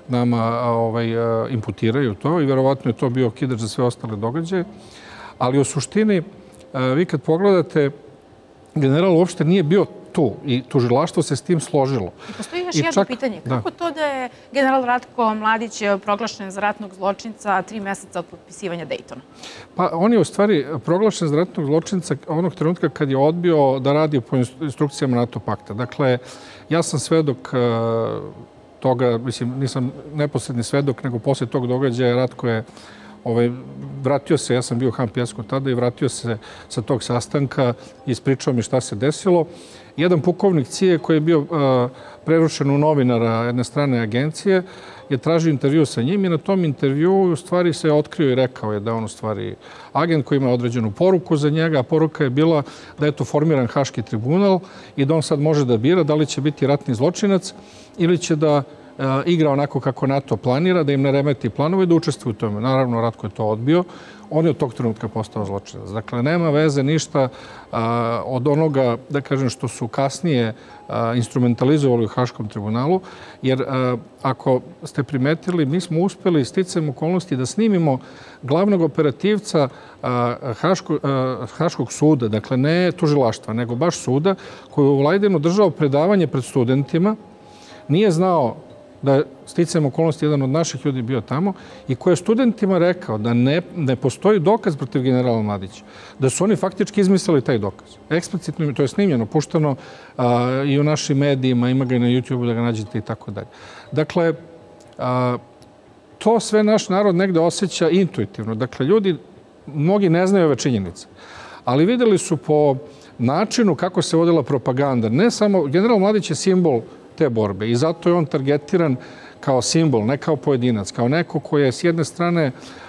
imputiraju to i verovatno je to bio okidač za sve ostale događaje. Ali u suštini, vi kad pogledate, general uopšte nije bio tu i tužilaštvo se s tim složilo. Postoji još jedno pitanje. Kako to da je general Ratko Mladić proglašen za ratnog zločinca 3 meseca od potpisivanja Dejtona? Pa on je u stvari proglašen za ratnog zločinca onog trenutka kad je odbio da radi po instrukcijama NATO pakta. Dakle, ja sam svedok toga, mislim, nisam neposredni svedok, nego posle tog događaja Ratko je vratio se, ja sam bio u Han Pjesku tada i vratio se sa tog sastanka i ispričao mi šta se desilo. Jedan pukovnik Cije koji je bio prerušen u novinara jedne strane agencije je tražio intervju sa njim i na tom intervju u stvari se otkrio i rekao je da on u stvari agent koji ima određenu poruku za njega, a poruka je bila da je to formiran Haški tribunal i da on sad može da bira da li će biti ratni zločinac ili će da igra onako kako NATO planira, da im ne remeti planove i da učestvuje u tome. Naravno, Ratko je to odbio. On je od tog trenutka postao zločinac. Dakle, nema veze ništa od onoga, da kažem, što su kasnije instrumentalizovali u Haškom tribunalu, jer ako ste primetili, mi smo uspeli sticajem okolnosti da snimimo glavnog operativca Haškog suda, dakle ne tužilaštva, nego baš suda, koji je u Lajdenu držao predavanje pred studentima, nije znao da je sticajem okolnosti jedan od naših ljudi bio tamo i koji je studentima rekao da ne postoji dokaz protiv generala Mladića, da su oni faktički izmislili taj dokaz. Eksplicitno, to je snimljeno, pušteno i u našim medijima, ima ga i na YouTube-u da ga nađete i tako dalje. Dakle, to sve naš narod negde osjeća intuitivno. Dakle, ljudi, mnogi ne znaju ove činjenice, ali videli su po načinu kako se vodila propaganda. Ne samo, general Mladić je simbol te borbe i zato je on targetiran kao simbol, ne kao pojedinac, kao neko koji je s jedne strane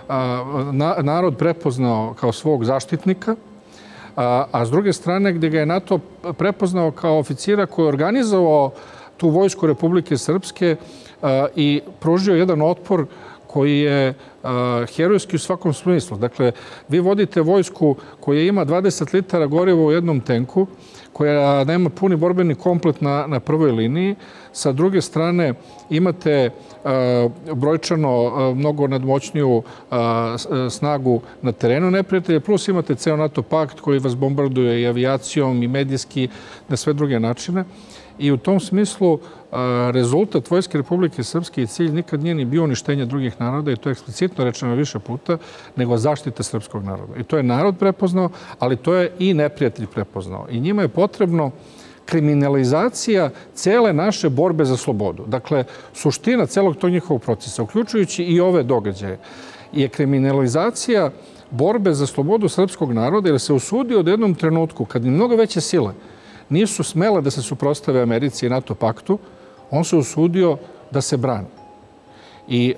narod prepoznao kao svog zaštitnika, a s druge strane gdje ga je NATO prepoznao kao oficira koji je organizovao tu vojsku Republike Srpske i pružio jedan otpor koji je herojski u svakom smislu. Dakle, vi vodite vojsku koja ima 20 litara goriva u jednom tenku, koja nema puni borbeni komplet na prvoj liniji. Sa druge strane imate brojčano mnogo nadmoćniju snagu na terenu neprijatelja, plus imate ceo NATO pakt koji vas bombarduje i avijacijom i medijski na sve druge načine. I u tom smislu rezultat Vojske Republike Srpske i cilj nikad nije ni bio uništenje drugih naroda, i to je eksplicitno rečeno više puta, nego zaštita srpskog naroda. I to je narod prepoznao, ali to je i neprijatelj prepoznao. I njima je potrebno kriminalizacija cele naše borbe za slobodu. Dakle, suština celog tog njihovog procesa, uključujući i ove događaje, je kriminalizacija borbe za slobodu srpskog naroda, jer se usudio da jednom trenutku, kad ni mnogo veće sile nisu smele da se suprotstave Americi i NATO paktu, on se usudio da se brani. I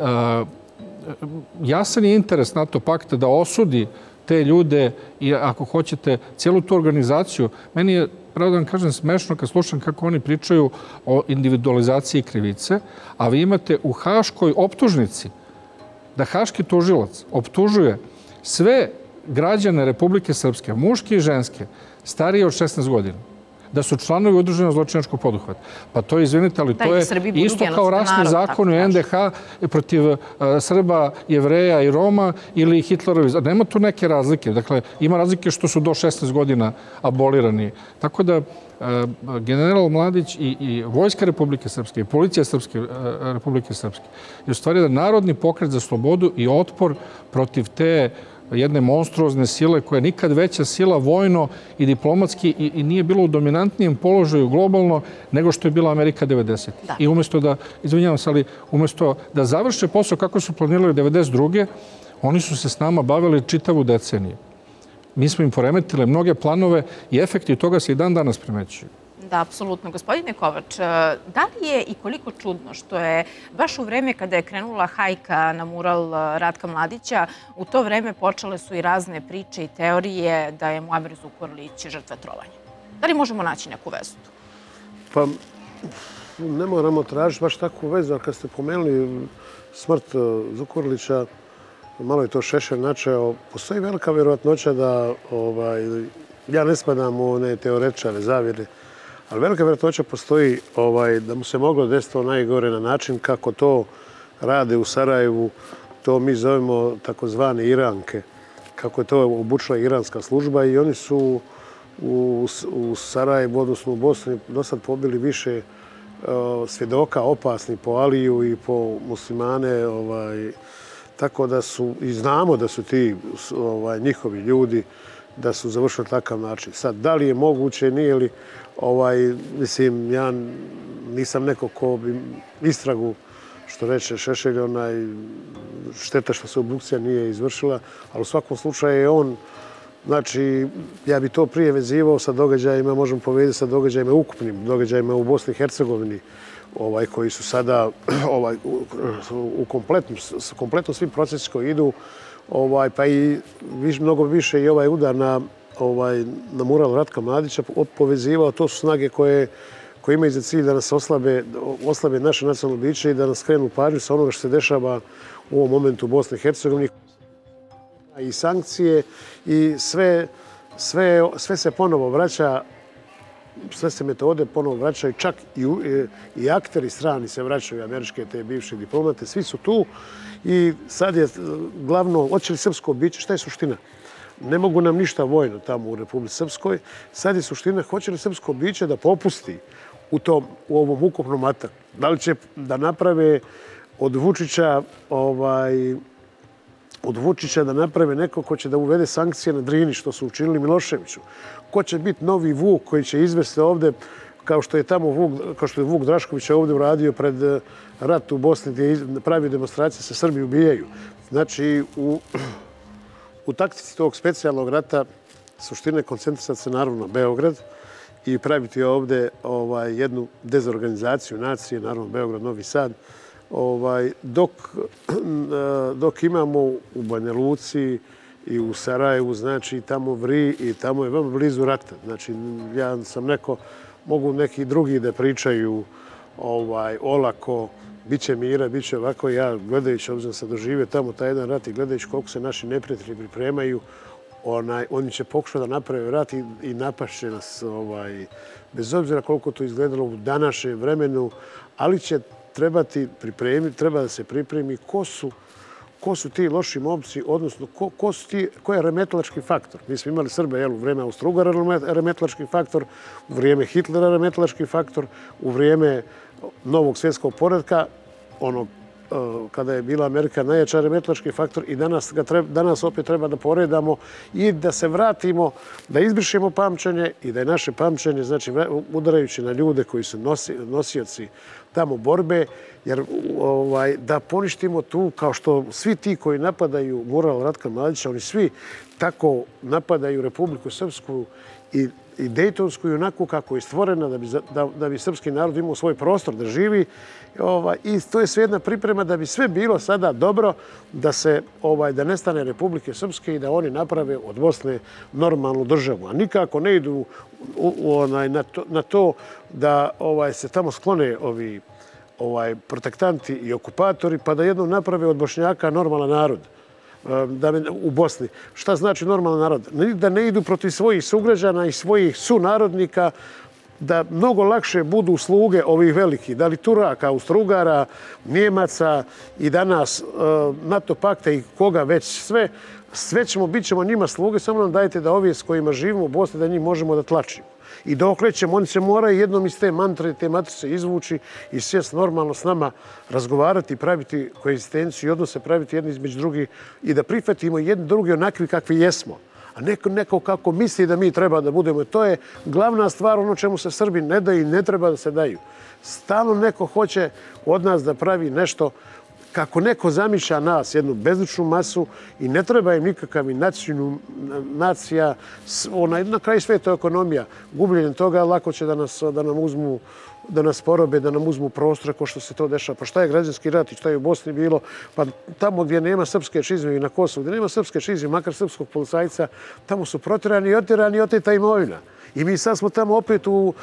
jasan je interes NATO pakta da osudi te ljude i, ako hoćete, cijelu tu organizaciju. Meni je, pravo da vam kažem, smešno kad slušam kako oni pričaju o individualizaciji krivice, a vi imate u haškoj optužnici da haški tužilac optužuje sve građane Republike Srpske, muške i ženske, starije od 16 godina, da su članovi udruženog zločinačkog poduhvata. Pa to, izvinite, ali to je isto kao rasni zakon u NDH protiv Srba, Jevreja i Roma ili Hitlerovi. Nema tu neke razlike. Dakle, ima razlike što su do 16 godina abolirani. Tako da general Mladić i Vojska Republike Srpske i Policija Republike Srpske je u stvari da narodni pokret za slobodu i otpor protiv te jedne monstruozne sile koja je nikad veća sila vojno i diplomatski i nije bilo u dominantnijem položaju globalno nego što je bila Amerika 90. I umjesto da, izvinjavam se, ali umjesto da završe posao kako su planirali 92. oni su se s nama bavili čitavu deceniju. Mi smo im poremetili mnoge planove i efekti toga se i dan danas primećuju. Da, apsolutno. Gospodine Kovač, da li je i koliko čudno što je baš u vreme kada je krenula hajka na mural Ratka Mladića, u to vreme počele su i razne priče i teorije da je Muamer Zukorlić žrtva trovanja? Da li možemo naći neku vezu? Pa, ne moramo tražiti baš takvu vezu, ali kad ste pomenuli smrt Zukorlića, malo je to Šešelj načeo, postoji velika vjerojatnoća da, ja ne spadam u one teoretičare zavjere, ali velika vjerojatnoća postoji da mu se moglo desiti to najgore na način kako to rade u Sarajevu, to mi zovemo takozvane Iranke, kako je to obučila iranska služba, i oni su u Sarajevu, odnosno u Bosni, do sad pobili više svjedoka opasni po Aliju i po muslimane, tako da su, i znamo da su ti njihovi ljudi, da su završili takav način. Sad, da li je moguće, nije li, mislim, ja nisam neko ko bi istragu, što reče Šešelj, šteta što se obdukcija nije izvršila, ali u svakom slučaju je on, znači, ja bi to prije vezivao sa događajima, možemo povedati sa događajima, ukupnim događajima u Bosni i Hercegovini, koji su sada u kompletno svi procesi koji idu, pa i mnogo više i ovaj udar na mural Ratka Mladića povezivao. To su snage koje imaju za cilj da nas oslabe naše nacionalno biće i da nas skrenu pažnju sa onoga što se dešava u ovom momentu u Bosni i Hercegovini. I sankcije i sve se ponovo vraća, sve se metode ponovo vraćaju, čak i akteri strani se vraćaju, američke, te bivše diplomate, svi su tu. I sad je glavno, hoće li srpsko biće, šta je suština? Ne mogu nam ništa vojno tamo u Republici Srpskoj. Sad je suština, hoće li srpsko biće da popusti u ovom ukupnom ataku? Da li će da naprave od Vučića da naprave neko ko će da uvede sankcije na Drini, što su učinili Miloševiću? Ko će biti novi Vuk koji će izvesti ovde kao što je Vuk Drašković ovdje uradio pred rat u Bosni gdje pravi demonstracije se Srbi ubijaju. Znači, u taktici tog specijalnog rata suština je koncentrisati se naravno na Beograd i praviti ovdje jednu dezorganizaciju nacije, naravno Beograd, Novi Sad, dok imamo u Banja Luci i u Sarajevu, znači tamo vri i tamo je veoma blizu rata. Znači, ja sam mogu neki drugi da pričaju olako, bit će mira, bit će ovako. Ja gledajući, obzirom sam doživio tamo taj jedan rat i gledajući koliko se naši neprijatelji pripremaju, oni će pokušati da naprave rat i napašće nas, bez obzira koliko to izgledalo u današnjem vremenu, ali će treba da se pripremi ko su ti loši momci, odnosno ko je remetilački faktor. Mi smo imali Srbe u vrijeme Austro-Ugara remetilački faktor, u vrijeme Hitlera remetilački faktor, u vrijeme novog svjetskog poretka, kada je bila Amerika najjača remetilački faktor i danas opet treba da poredamo i da se vratimo, da izbrišemo pamćenje i da je naše pamćenje, znači udarajući na ljude koji su nosioci tamo borbe, jer da poništimo tu, kao što svi ti koji napadaju mural Ratka Mladića, oni svi tako napadaju Republiku Srpsku i Dejtonsku i onako kako je stvorena da bi srpski narod imao svoj prostor da živi. I to je sve jedna priprema da bi sve bilo sada dobro, da nestane Republike Srpske i da oni naprave od Bosne normalnu državu. A nikako ne idu na to da se tamo sklone ovi protektanti i okupatori pa da jednom naprave od Bošnjaka normalan narod u Bosni. Šta znači normalan narod? Da ne idu protiv svojih sugrađana i svojih sunarodnika, da mnogo lakše budu sluge ovih velikih, da li Turaka, Austro-Ugara, Njemaca i danas NATO pakta i koga već sve bit ćemo njima sluge, samo nam dajte da ovi s kojima živimo u Bosni, da njih možemo da tlačimo. I dokle ćemo, oni se moraju jednom iz te mantre, te matrice izvući i sjest normalno s nama razgovarati, praviti koegzistenciju i odnose praviti jedni između drugih i da prihvatimo jedni drugi onakvi kakvi jesmo. A neko kako misli da mi treba da budemo. To je glavna stvar, ono čemu se Srbi ne daju i ne treba da se daju. Stalno neko hoće od nas da pravi nešto kako neko zamišlja nas, jednu bezličnu masu i ne treba im nikakav nacija, na kraju sve to je ekonomija. Gubljenjem toga lako će da nas porobe, da nam uzmu prostore ko što se to dešava. Pa šta je građanski rat i šta je u Bosni bilo? Pa tamo gdje nema srpske čizme i na Kosovu, gdje nema srpske čizme, makar srpskog policajca, tamo su protirani i otirani i oteta imovina. I mi sad smo tamo opet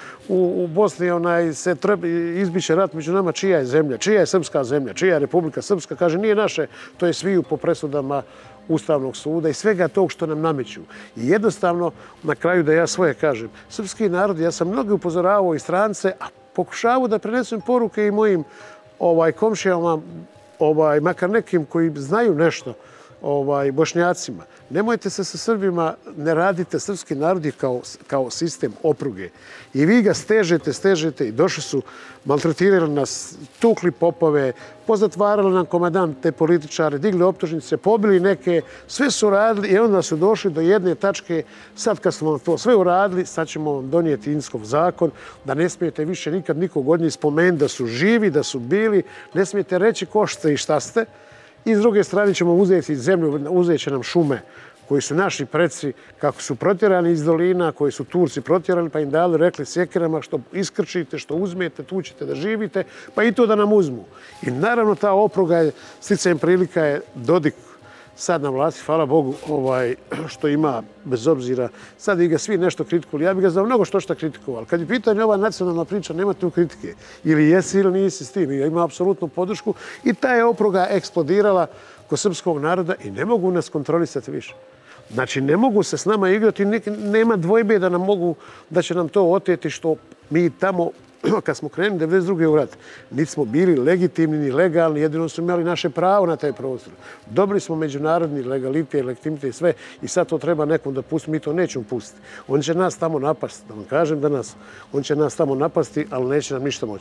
u Bosni se izbiće rat među nama čija je zemlja, čija je srpska zemlja, čija je Republika Srpska. Kaže, nije naše, to je sviju po presudama Ustavnog suda i svega tog što nam nameću. I jednostavno, na kraju da ja svoje kažem, srpski narod, ja sam mnogi upozoravao i strance, a pokušavao da prenesem poruke i mojim komšijama, makar nekim koji znaju nešto, Bošnjacima. Nemojte se sa Srbima, ne radite srpski narodi kao sistem opruge. I vi ga stežete i došli su, maltretirali nas, tukli popove, pozatvarali nam komandante, političare, digli optužnice, pobili neke, sve su radili i onda su došli do jedne tačke. Sad kad smo vam to sve uradili, sad ćemo vam donijeti Inskov zakon, da ne smijete više nikad nikog od njih spomenuti da su živi, da su bili, ne smijete reći ko ste i šta ste. I s druge strane ćemo uzeti zemlju, uzet će nam šume koji su naši preci, kako su protjerani iz dolina, koji su Turci protjerali, pa im dali, rekli sjekirama što iskrčite, što uzmete, tu ćete da živite, pa i to da nam uzmu. I naravno ta opruga je, sticajem prilika je Dodik sad na vlasti, hvala Bogu, što ima, bez obzira, sad i ga svi nešto kritikovali. Ja bih ga za mnogo što kritikovali. Kad je pitanje ova nacionalna priča, nema tu kritike. Ili jesi ili nisi s tim. Ima apsolutnu podršku i ta je opruga eksplodirala kod srpskog naroda i ne mogu nas kontrolisati više. Znači, ne mogu se s nama igrati, nema dvojbe da će nam to oteti što mi tamo, kad smo krenuli 1992. u rat, niti smo bili legitimni ni legalni, jedino smo imali naše pravo na taj prostor. Dobili smo međunarodni legalitet, legitimitet i sve i sad to treba nekom da pusti, mi to nećemo pustiti. On će nas tamo napasti, da vam kažem danas, on će nas tamo napasti, ali neće nam ništa moći.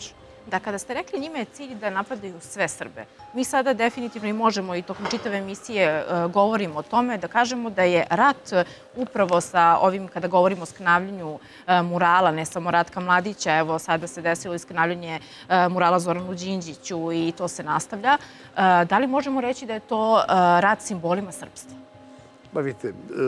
Da, kada ste rekli njima je cilj da napadaju sve Srbe, mi sada definitivno i možemo i tokom čitave emisije govorimo o tome, da kažemo da je rat upravo sa ovim, kada govorimo o skanavljanju murala, ne samo Ratka Mladića, evo sada se desilo i skanavljanje murala Zoranu Đinđiću i to se nastavlja. Da li možemo reći da je to rat simbolima srpstva? Pa vidite,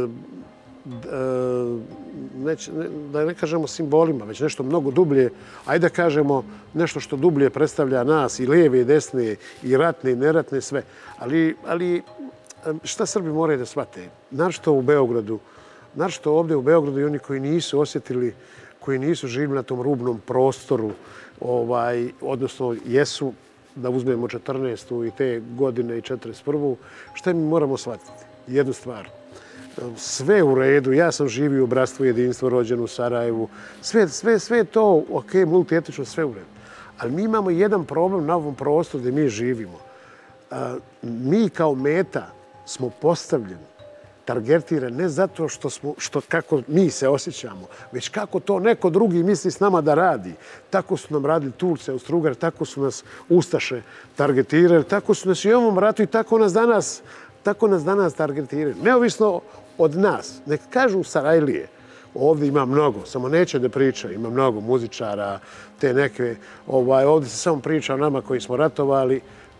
da ne kažemo simbolima, već nešto mnogo dublje, ajde da kažemo nešto što dublje predstavlja nas, i lijeve i desne, i ratne i neratne, sve. Ali šta Srbi moraju da shvate? Našto u Beogradu, našto ovde u Beogradu i oni koji nisu osjetili, koji nisu živjeli na tom rubnom prostoru, odnosno jesu, da uzmemo 14. i te godine i 41. Šta mi moramo shvatiti? Jednu stvar. Sve u redu, ja sam živio u Bratstvu jedinstvo, rođen u Sarajevu, sve je to ok, multietnično, sve u redu. Ali mi imamo jedan problem na ovom prostoru gdje mi živimo. Mi kao meta smo postavljeni, targetirani, ne zato kako mi se osjećamo, već kako to neko drugi misli s nama da radi. Tako su nam radili Turci, Austro-Ugari, tako su nas Ustaše targetirali, tako su nas i u ovom ratu i tako nas danas targetiraju. Neovisno od nas. Nek kažu Sarajlije. Ovdje ima mnogo, samo neće da priča. Ima mnogo muzičara, te neke. Ovdje se samo priča o nama koji smo ratovali.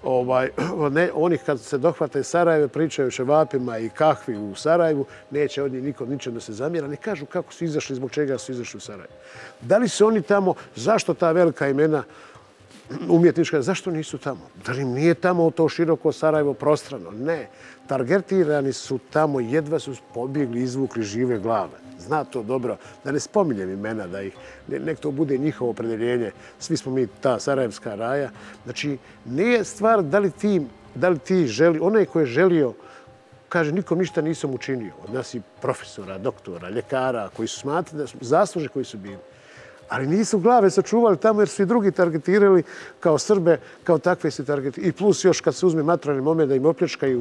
Oni kad se dohvate Sarajeve, pričaju o ševapima i kahvi u Sarajevu, neće od njih niko ničem da se zamjera. Ne kažu kako su izašli, zbog čega su izašli u Sarajevu. Da li su oni tamo, zašto ta velika imena umjetnička, zašto nisu tamo? Da li nije tamo to široko Sarajevo prostrano? Ne. Targetirani su tamo, jedva su pobjegli, izvukli žive glave. Zna to dobro. Da ne spominjem imena, da nek to bude njihovo opredeljenje. Svi smo mi ta sarajevska raja. Znači, nije stvar da li ti želi, onaj ko je želio, kaže, nikom ništa nisam učinio. Od nas i profesora, doktora, ljekara, koji su smatrali da su zasluže koji su bili. Ali nisu glave sačuvali tamo jer su i drugi targetirali kao Srbe, kao takve se targetirali. I plus još kad se uzme materijalni moment da im opljačkaju,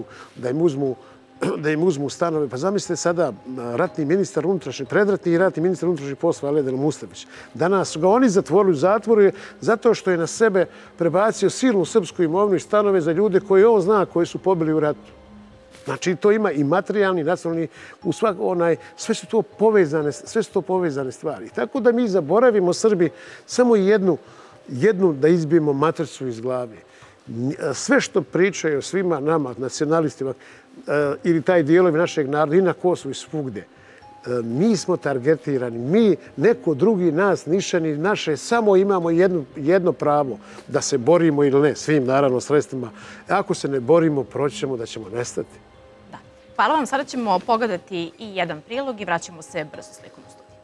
da im uzmu stanove. Pa zamislite sada ratni ministar unutrašnji, predratni i ratni ministar unutrašnjih poslova Aledel Mustafić. Danas su ga oni zatvorili u zatvoru zato što je na sebe prebacio silnu srpsku imovinu i stanove za ljude koje on zna koji su pobili u ratu. Znači, to ima i materijalni, nacionalni, sve su to povezane stvari. Tako da mi zaboravimo Srbi samo jednu da izbijemo matricu iz glave. Sve što pričaju svima nama, nacionalistima, ili taj dijelovi našeg naroda, i na Kosovu i svugde, mi smo targetirani. Mi, neko drugi nas, nišani naše, samo imamo jedno pravo da se borimo ili ne, svim naravno sredstvima. Ako se ne borimo, proći ćemo da ćemo nestati. Hvala vam. Sada ćemo pogledati i jedan prilog i vraćamo se brzo slikom u studiju.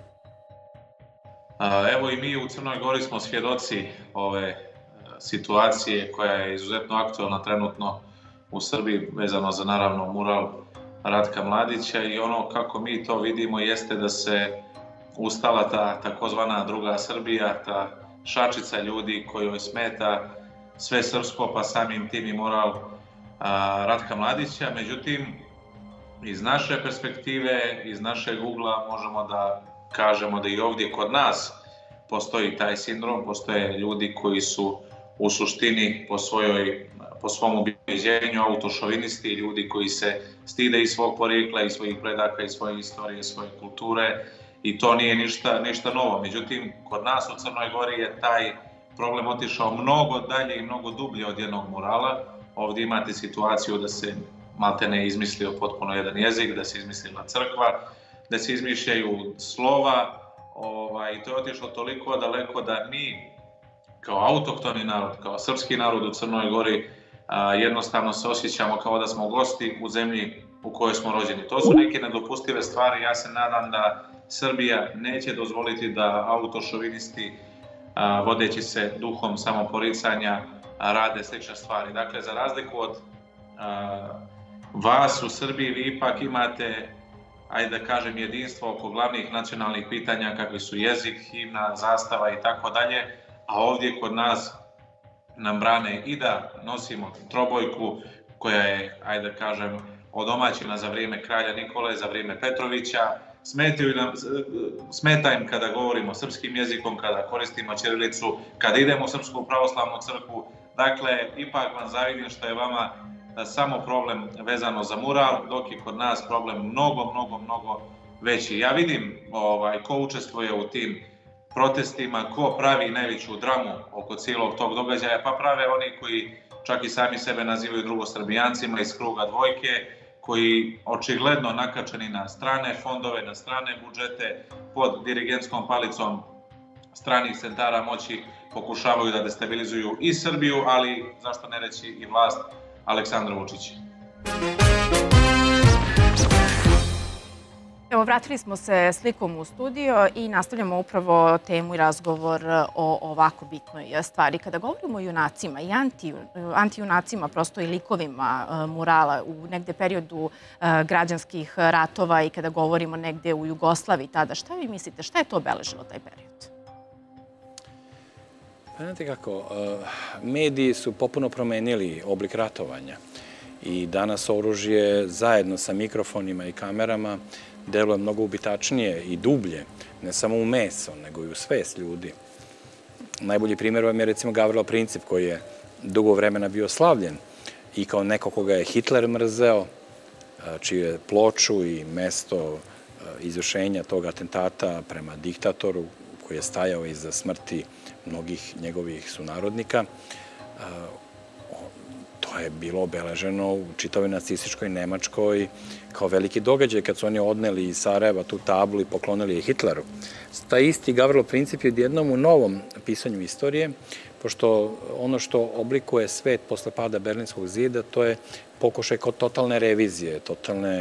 Evo i mi u Crnoj Gori smo svjedoci ove situacije koja je izuzetno aktualna trenutno u Srbiji vezano za naravno mural Ratka Mladića i ono kako mi to vidimo jeste da se ustala ta takozvana druga Srbija, ta šačica ljudi kojoj smeta sve srpsko pa samim tim i mural Ratka Mladića. Međutim, iz naše perspektive, iz našeg ugla možemo da kažemo da i ovdje kod nas postoji taj sindrom, postoje ljudi koji su u suštini po svom ubjeđenju autošovinisti, ljudi koji se stide iz svog porijekla, iz svojih predaka, iz svoje istorije, svoje kulture i to nije ništa novo. Međutim, kod nas u Crnoj Gori je taj problem otišao mnogo dalje i mnogo dublje od jednog murala. Ovdje imate situaciju da se maltene izmislio potpuno jedan jezik, da se izmislila crkva, da se izmišljaju slova i to je otišlo toliko daleko da mi kao autohtoni narod, kao srpski narod u Crnoj Gori jednostavno se osjećamo kao da smo gosti u zemlji u kojoj smo rođeni. To su neke nedopustive stvari. Ja se nadam da Srbija neće dozvoliti da autošovinisti vodeći se duhom samoporicanja rade slične stvari. Dakle, za razliku od vas u Srbiji, vi ipak imate, ajde da kažem, jedinstvo oko glavnih nacionalnih pitanja kakvi su jezik, himna, zastava i tako dalje, a ovdje kod nas nam brane i da nosimo trobojku koja je, ajde da kažem, odomaćena za vrijeme kralja Nikole, za vrijeme Petrovića, smeta im kada govorimo srpskim jezikom, kada koristimo ćirilicu, kada idemo u Srpsku pravoslavnu crkvu. Dakle, ipak vam zavidim što je vama samo problem vezano za mural, dok je kod nas problem mnogo veći. Ja vidim ko učestvuje u tim protestima, ko pravi najveću dramu oko cijelog tog događaja, pa prave oni koji čak i sami sebe nazivaju drugosrbijancima iz kruga dvojke, koji očigledno nakačeni na strane fondove, na strane budžete, pod dirigentskom palicom stranih centara moći pokušavaju da destabilizuju i Srbiju, ali zašto ne reći i vlast Aleksandra Vučića. Evo, vratili smo se slikom u studio i nastavljamo upravo temu i razgovor o ovako bitnoj stvari. Kada govorimo o junacima i antijunacima, prosto i likovima murala u negde periodu građanskih ratova i kada govorimo negde u Jugoslaviji tada, šta vi mislite, šta je to obeležilo taj period? Pa znate kako, mediji su potpuno promenili oblik ratovanja i danas oružje zajedno sa mikrofonima i kamerama deluje mnogo ubitačnije i dublje, ne samo u meso, nego i u svest ljudi. Najbolji primjer vam je recimo Gavrilo Princip, koji je dugo vremena bio slavljen i kao neko koga je Hitler mrzeo, čije ploču i mesto izvršenja tog atentata prema diktatoru koji je stajao iza smrti mnogih njegovih sunarodnika. To je bilo obeleženo u čitavoj nacističkoj Nemačkoj kao veliki događaj kad su oni odneli iz Sarajeva tu tablu i poklonili je Hitleru. Taj isti Gavrilo Princip je odjednom u novom pisanju istorije, pošto ono što oblikuje svet posle pada Berlinskog zida, to je pokušaj kod totalne revizije, totalne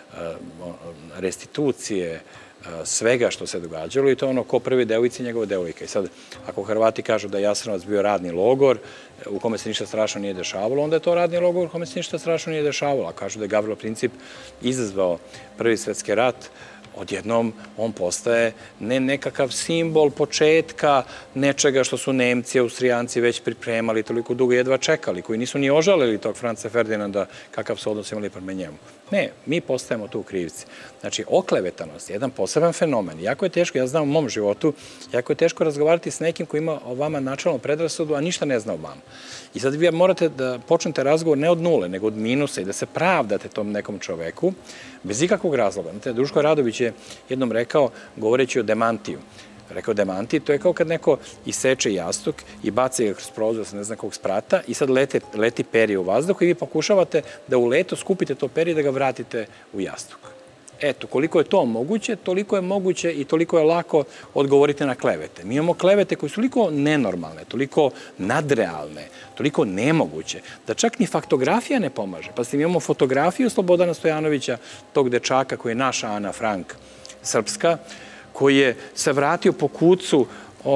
restitucije svega što se događalo i to je ono ko prvi devojci i njegova devojka. I sad, ako Hrvati kažu da je Jasenovac bio radni logor u kome se ništa strašno nije dešavalo, onda je to radni logor u kome se ništa strašno nije dešavalo. A kažu da je Gavrilo Princip izazvao Prvi svetski rat, odjednom on postaje ne nekakav simbol početka nečega što su Nemci, Austrijanci već pripremali, toliko dugo jedva čekali, koji nisu ni ožalili tog Franca Ferdinanda kakav su odnos imali prema njemu. Ne, mi postajemo tu krivci. Znači, oklevetanost je jedan poseban fenomen. Jako je teško, ja znam u mom životu, jako je teško razgovarati s nekim koji ima o vama načalnu predrasudu, a ništa ne zna o vama. I sad vi morate da počnete razgovor ne od nule, nego od minusa i da se pravdate tom nekom čoveku, bez ikakvog razloga. Duško Radović je jednom rekao, govoreći o demantiju, rekao demanti, to je kao kad neko iseče jastuk i baci ga kroz prozor sa ne znam kog sprata i sad leti perje u vazduhu i vi pokušavate da u leto skupite to perje i da ga vratite u jastuk. Eto, koliko je to moguće, toliko je moguće i toliko je lako odgovoriti na klevete. Mi imamo klevete koje su toliko nenormalne, toliko nadrealne, toliko nemoguće, da čak ni faktografija ne pomaže. Pa mi imamo fotografiju Slobodana Stojanovića, tog dečaka koji je naša Ana Frank, srpska, koji je se vratio po kucu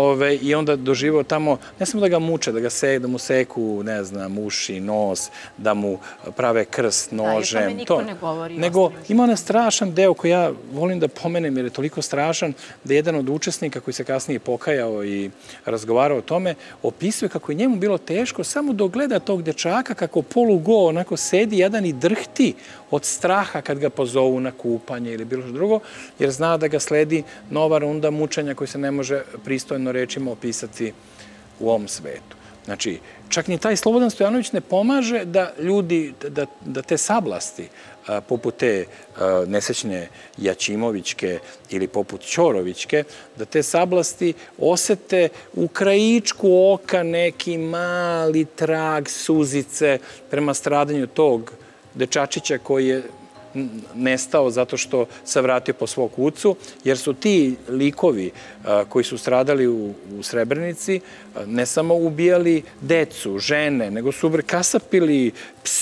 i onda doživao tamo, ne samo da ga muče, da mu seku, ne znam, uši, nos, da mu prave krst nožem. Da, i o tome niko ne govori. Nego ima onaj strašan deo koji ja volim da pomenem jer je toliko strašan da jedan od učesnika koji se kasnije pokajao i razgovarao o tome, opisuje kako je njemu bilo teško samo dok gleda tog dečaka kako polugo onako sedi jedan i drhti od straha kad ga pozovu na kupanje ili bilo što drugo, jer zna da ga sledi nova runda mučenja koji se ne može pristojno rečima opisati u ovom svetu. Znači, čak ni taj Slobodan Stojanović ne pomaže da ljudi, da te sablasti, poput te nesrećne Jačimovićke ili poput Ćorovićke, da te sablasti osete u krajičku oka neki mali trag suzice prema stradanju tog dečačića koji je nestao zato što se vratio po svog kucu, jer su ti likovi koji su stradali u Srebrenici ne samo ubijali decu, žene, nego su kasapili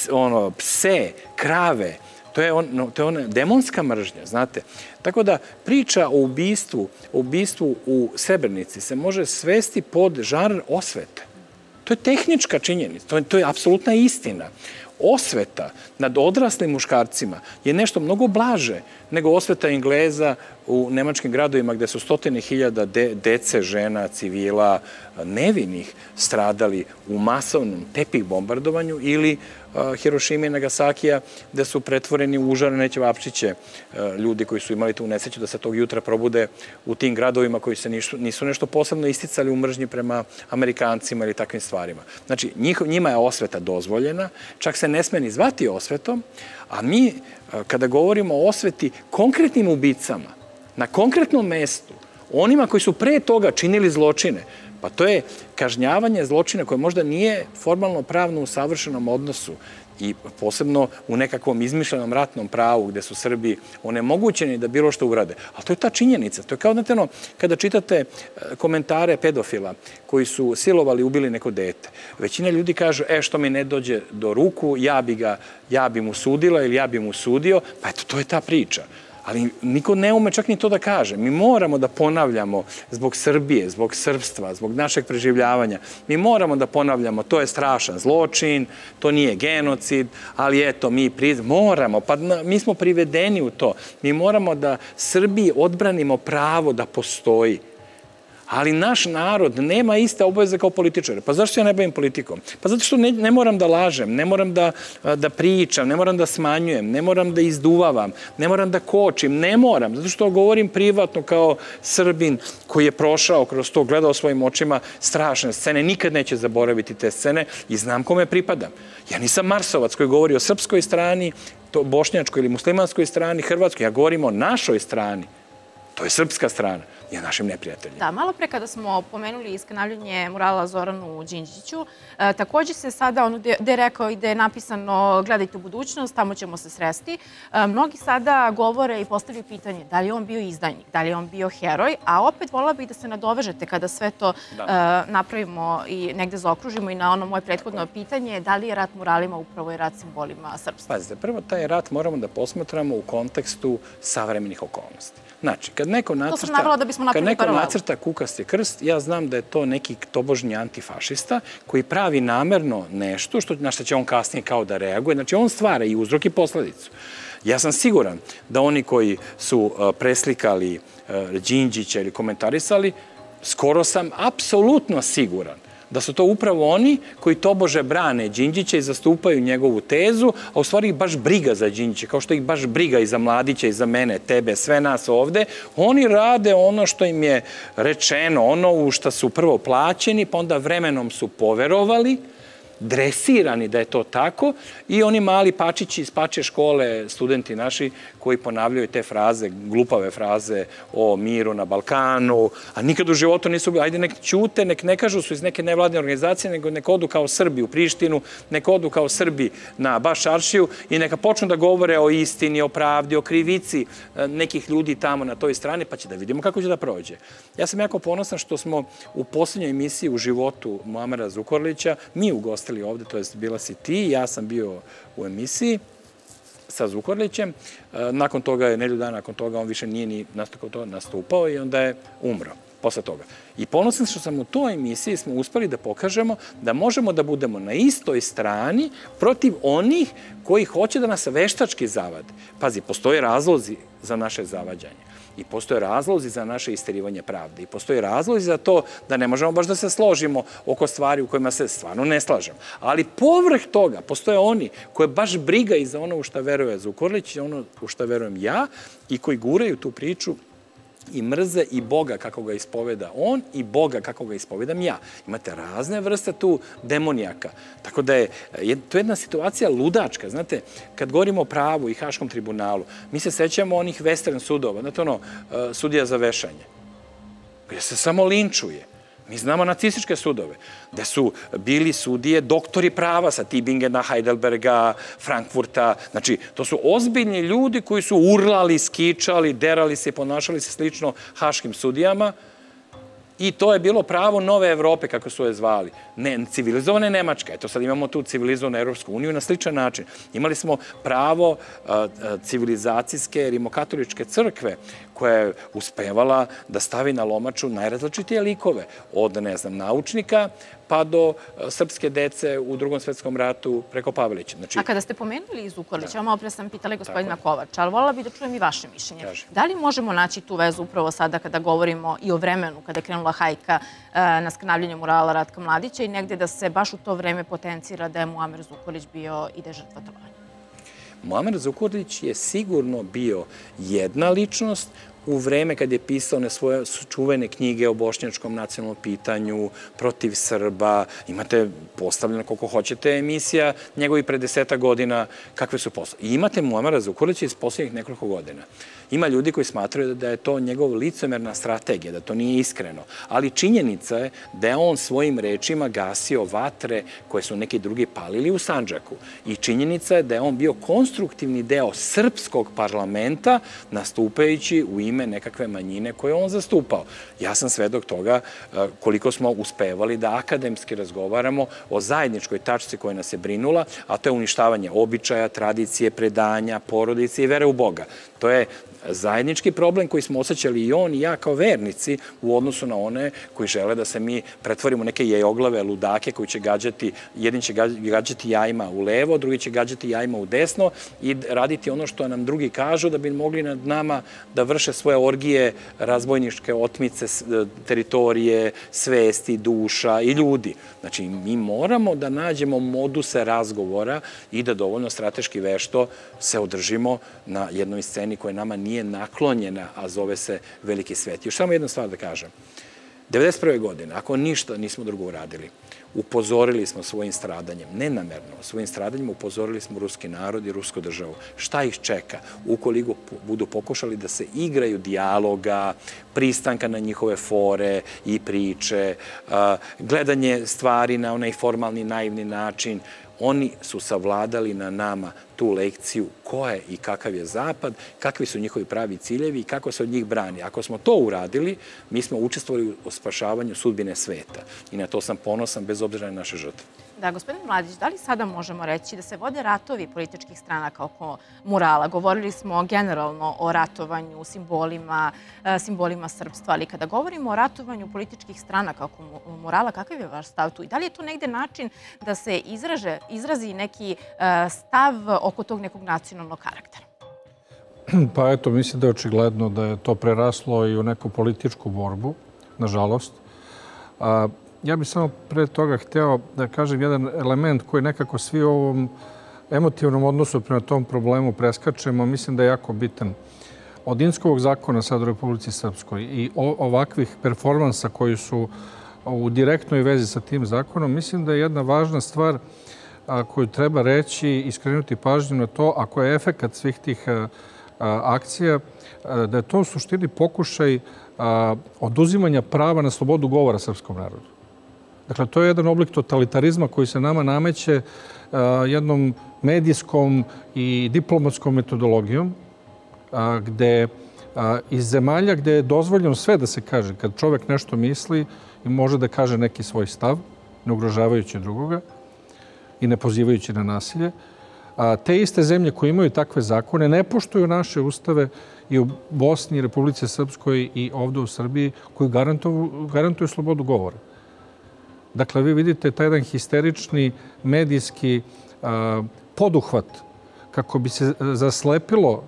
pse, krave. To je ona demonska mržnja, znate. Tako da priča o ubistvu u Srebrenici se može svesti pod žanr osvete. To je tehnička činjenica, to je apsolutna istina. Osveta nad odraslim muškarcima je nešto mnogo blaže nego osveta Engleza u nemačkim gradovima gde su stotine hiljada dece, žena, civila, nevinih stradali u masovnom tepih bombardovanju ili Hirošime i Nagasakija gde su pretvoreni u užarene ćevapčiće ljudi koji su imali tu nesreću da se tog jutra probude u tim gradovima koji se nisu nešto posebno isticali u mržnji prema Amerikancima ili takvim stvarima. Znači, njima je osveta dozvoljena, čak se ne sme ni zvati osvetom, a mi, kada govorimo o osveti konkretnim ubicama, na konkretnom mestu, onima koji su pre toga činili zločine, pa to je kažnjavanje zločina koje možda nije formalno pravno u savršenom odnosu i posebno u nekakvom izmišljenom ratnom pravu gde su Srbi onemogućeni da bilo što urade. Ali to je ta činjenica. To je kao, znate, kada čitate komentare pedofila koji su silovali, ubili neko dete. Većina ljudi kažu, što mi ne dođe do ruku, ja bi mu sudila ili ja bi mu sudio. Pa eto, to je ta priča. Ali niko ne ume čak ni to da kaže. Mi moramo da ponavljamo zbog Srbije, zbog srpstva, zbog našeg preživljavanja. Mi moramo da ponavljamo, to je strašan zločin, to nije genocid, ali eto, moramo, pa mi smo privedeni u to. Mi moramo da Srbiji odbranimo pravo da postoji. Ali naš narod nema iste obaveze kao političare. Pa zašto se ja ne bavim politikom? Pa zato što ne moram da lažem, ne moram da pričam, ne moram da smanjujem, ne moram da izduvavam, ne moram da kočim, ne moram. Zato što govorim privatno kao Srbin koji je prošao kroz to, gledao svojim očima strašne scene, nikad neće zaboraviti te scene i znam kome pripadam. Ja nisam Marsovac koji govori o srpskoj strani, bošnjačkoj ili muslimanskoj strani, hrvatskoj. Ja govorim o našoj strani. To je srpska strana. Je našim neprijateljima. Da, malo pre kada smo pomenuli iskanavljanje murala Zoranu Đinđiću, takođe se sada, gde je rekao i gde je napisano gledajte u budućnost, tamo ćemo se sresti, mnogi sada govore i postavljaju pitanje da li je on bio izdajnik, da li je on bio heroj, a opet volila bih da se nadovežete kada sve to napravimo i negde zaokružimo i na ono moje prethodno pitanje, da li je rat muralima upravo i rat simbolima srpstva? Pazite, prvo taj rat moramo da posmatramo u kontekstu savremenih okolnosti. Znači, kad neko nacrta kukasti krst, ja znam da je to neki tobožnji antifašista koji pravi namerno nešto na što će on kasnije kao da reaguje. Znači, on stvara i uzrok i posledicu. Ja sam siguran da oni koji su preslikali Đinđića ili komentarisali, skoro sam apsolutno siguran da su to upravo oni koji tobože brane Đinđića i zastupaju njegovu tezu, a u stvari ih baš briga za Đinđića, kao što ih baš briga i za Mladića i za mene, tebe, sve nas ovde. Oni rade ono što im je rečeno, ono u što su prvo plaćeni, pa onda vremenom su poverovali, dresirani da je to tako i oni mali pačići iz pače škole, studenti naši koji ponavljaju te fraze, glupave fraze o miru na Balkanu, a nikad u životu nisu bili, ajde nek ćute, nek ne kažu su iz neke nevladne organizacije, nego nek odu kao Srbi u Prištinu, nek odu kao Srbi na Bašaršiju i neka počnu da govore o istini, o pravdi, o krivici nekih ljudi tamo na toj strani, pa će da vidimo kako će da prođe. Ja sam jako ponosan što smo u poslednjoj emisiji u životu Muamera Zukorlića mi ugostili ovde, to je bila si ti, ja sam bio u emisiji sa Zukorlićem. Nakon toga, nedelju dana nakon toga, on više nije ni nastupao i onda je umro posle toga. I ponosan što sam u toj emisiji smo uspeli da pokažemo da možemo da budemo na istoj strani protiv onih koji hoće da nas veštački zavade. Pazi, postoje razlozi za naše zavađanje. I postoje razlozi za naše isterivanje pravde. I postoje razlozi za to da ne možemo baš da se složimo oko stvari u kojima se stvarno ne slažemo. Ali povrh toga postoje oni koje baš briga i za ono u šta veruje Zukorlić i ono u šta verujem ja i koji guraju tu priču i mrze i Boga kako ga ispoveda on i Boga kako ga ispovedam ja. Imate razne vrste tu demonijaka. Tako da je to jedna situacija ludačka. Znate, kad govorimo o pravu i Haškom tribunalu, mi se sećamo onih western sudova, znate ono, sudija za vešanje, gde se samo linčuje. Mi znamo nacističke sudove, gde su bili sudije doktori prava sa Tübingena, Heidelberga, Frankfurta. Znači, to su ozbiljni ljudi koji su urlali, skičali, derali se i ponašali se slično haškim sudijama. I to je bilo pravo nove Evrope, kako su je zvali. Civilizovane Nemačke. Eto sad imamo tu civilizovanu Evropsku uniju na sličan način. Imali smo pravo civilizacijske rimokatoličke crkve koja je uspevala da stavi na lomaču najrazličitije likove. Od, ne znam, naučnika pa do srpske dece u Drugom svetskom ratu preko Pavelića. A kada ste pomenuli Zukorlića, malo pre sam pitala gospodina Kovača, ali voljela bih da čujem i vaše mišljenje. Da li možemo naći tu vezu upravo sada kada govorimo i o vremenu kada je krenula hajka na skrnavljanje murala Ratka Mladića i negde da se baš u to vreme potencira da je Muamer Zukorlić bio i da je žrtva trovanja? Muamer Zukorlić je sigurno bio jedna ličnost u vreme kad je pisao one svoje čuvene knjige o bošnjačkom nacionalnom pitanju, protiv Srba. Imate postavljeno koliko hoćete emisija njegovi pre 10 godina kakve su postavljene. I imate Muamera Zukorlića iz posljednjih nekoliko godina. Ima ljudi koji smatraju da je to njegov licemerna strategija, da to nije iskreno. Ali činjenica je da je on svojim rečima gasio vatre koje su neki drugi palili u Sandžaku. I činjenica je da je on bio konstruktivni deo srpskog parlamenta nastupajući u ime nekakve manjine koje on zastupao. Ja sam svedok toga koliko smo uspevali da akademski razgovaramo o zajedničkoj tačci koja nas je brinula, a to je uništavanje običaja, tradicije, predanja, porodice i vere u Boga. To je zajednički problem koji smo osjećali i on i ja kao vernici u odnosu na one koji žele da se mi pretvorimo neke jajoglave, ludake koji će gađati, jedan će gađati jajima u levo, drugi će gađati jajima u desno i raditi ono što nam drugi kažu da bi mogli nad nama da vrše svoje orgije, razbojničke otmice, teritorije, svesti, duša i ljudi. Znači, mi moramo da nađemo moduse razgovora i da dovoljno strateški vešto se održimo na jednoj sceni koja nama nije naklonjena, a zove se Veliki svet. Još samo jednu stvar da kažem. 1991. godine, ako ništa nismo drugo uradili, upozorili smo svojim stradanjem, nenamerno, svojim stradanjem upozorili smo ruski narod i rusku državu. Šta ih čeka ukoliko budu pokušali da se igraju dijaloga, pristanka na njihove fore i priče, gledanje stvari na onaj formalni, naivni način. Oni su savladali na nama tu lekciju ko je i kakav je Zapad, kakvi su njihovi pravi ciljevi i kako se od njih brani. Ako smo to uradili, mi smo učestvovali u spašavanju sudbine sveta. I na to sam ponosan bez obzira na naše žrtve. Da, gospodin Mladić, da li sada možemo reći da se vode ratovi političkih stranaka oko murala? Govorili smo generalno o ratovanju, simbolima srpstva, ali kada govorimo o ratovanju političkih stranaka oko murala, kakav je vaš stav tu? I da li je to negde način da se izrazi neki stav oko tog nekog nacionalnog karaktera? Pa eto, mislim da je očigledno da je to preraslo i u neku političku borbu, nažalost. Ja bih samo pre toga hteo da kažem jedan element koji nekako svi u ovom emotivnom odnosu prema tom problemu preskačemo. Mislim da je jako bitan. Od Inskovog zakona sad u Republici Srpskoj i ovakvih performansa koji su u direktnoj vezi sa tim zakonom, mislim da je jedna važna stvar koju treba reći i skrenuti pažnju na to, ako je efekat svih tih akcija, da je to u suštini pokušaj oduzimanja prava na slobodu govora srpskom narodu. Dakle, to je jedan oblik totalitarizma koji se nama nameće jednom medijskom i diplomatskom metodologijom, gde iz zemalja gde je dozvoljeno sve da se kaže, kad čovek nešto misli i može da kaže neki svoj stav, ne ugrožavajući drugoga i ne pozivajući na nasilje, te iste zemlje koje imaju takve zakone ne poštuju naše ustave i u Bosni, Republici Srpskoj i ovde u Srbiji koji garantuju slobodu govora. Dakle, vi vidite taj jedan histerični medijski poduhvat kako bi se zaslepilo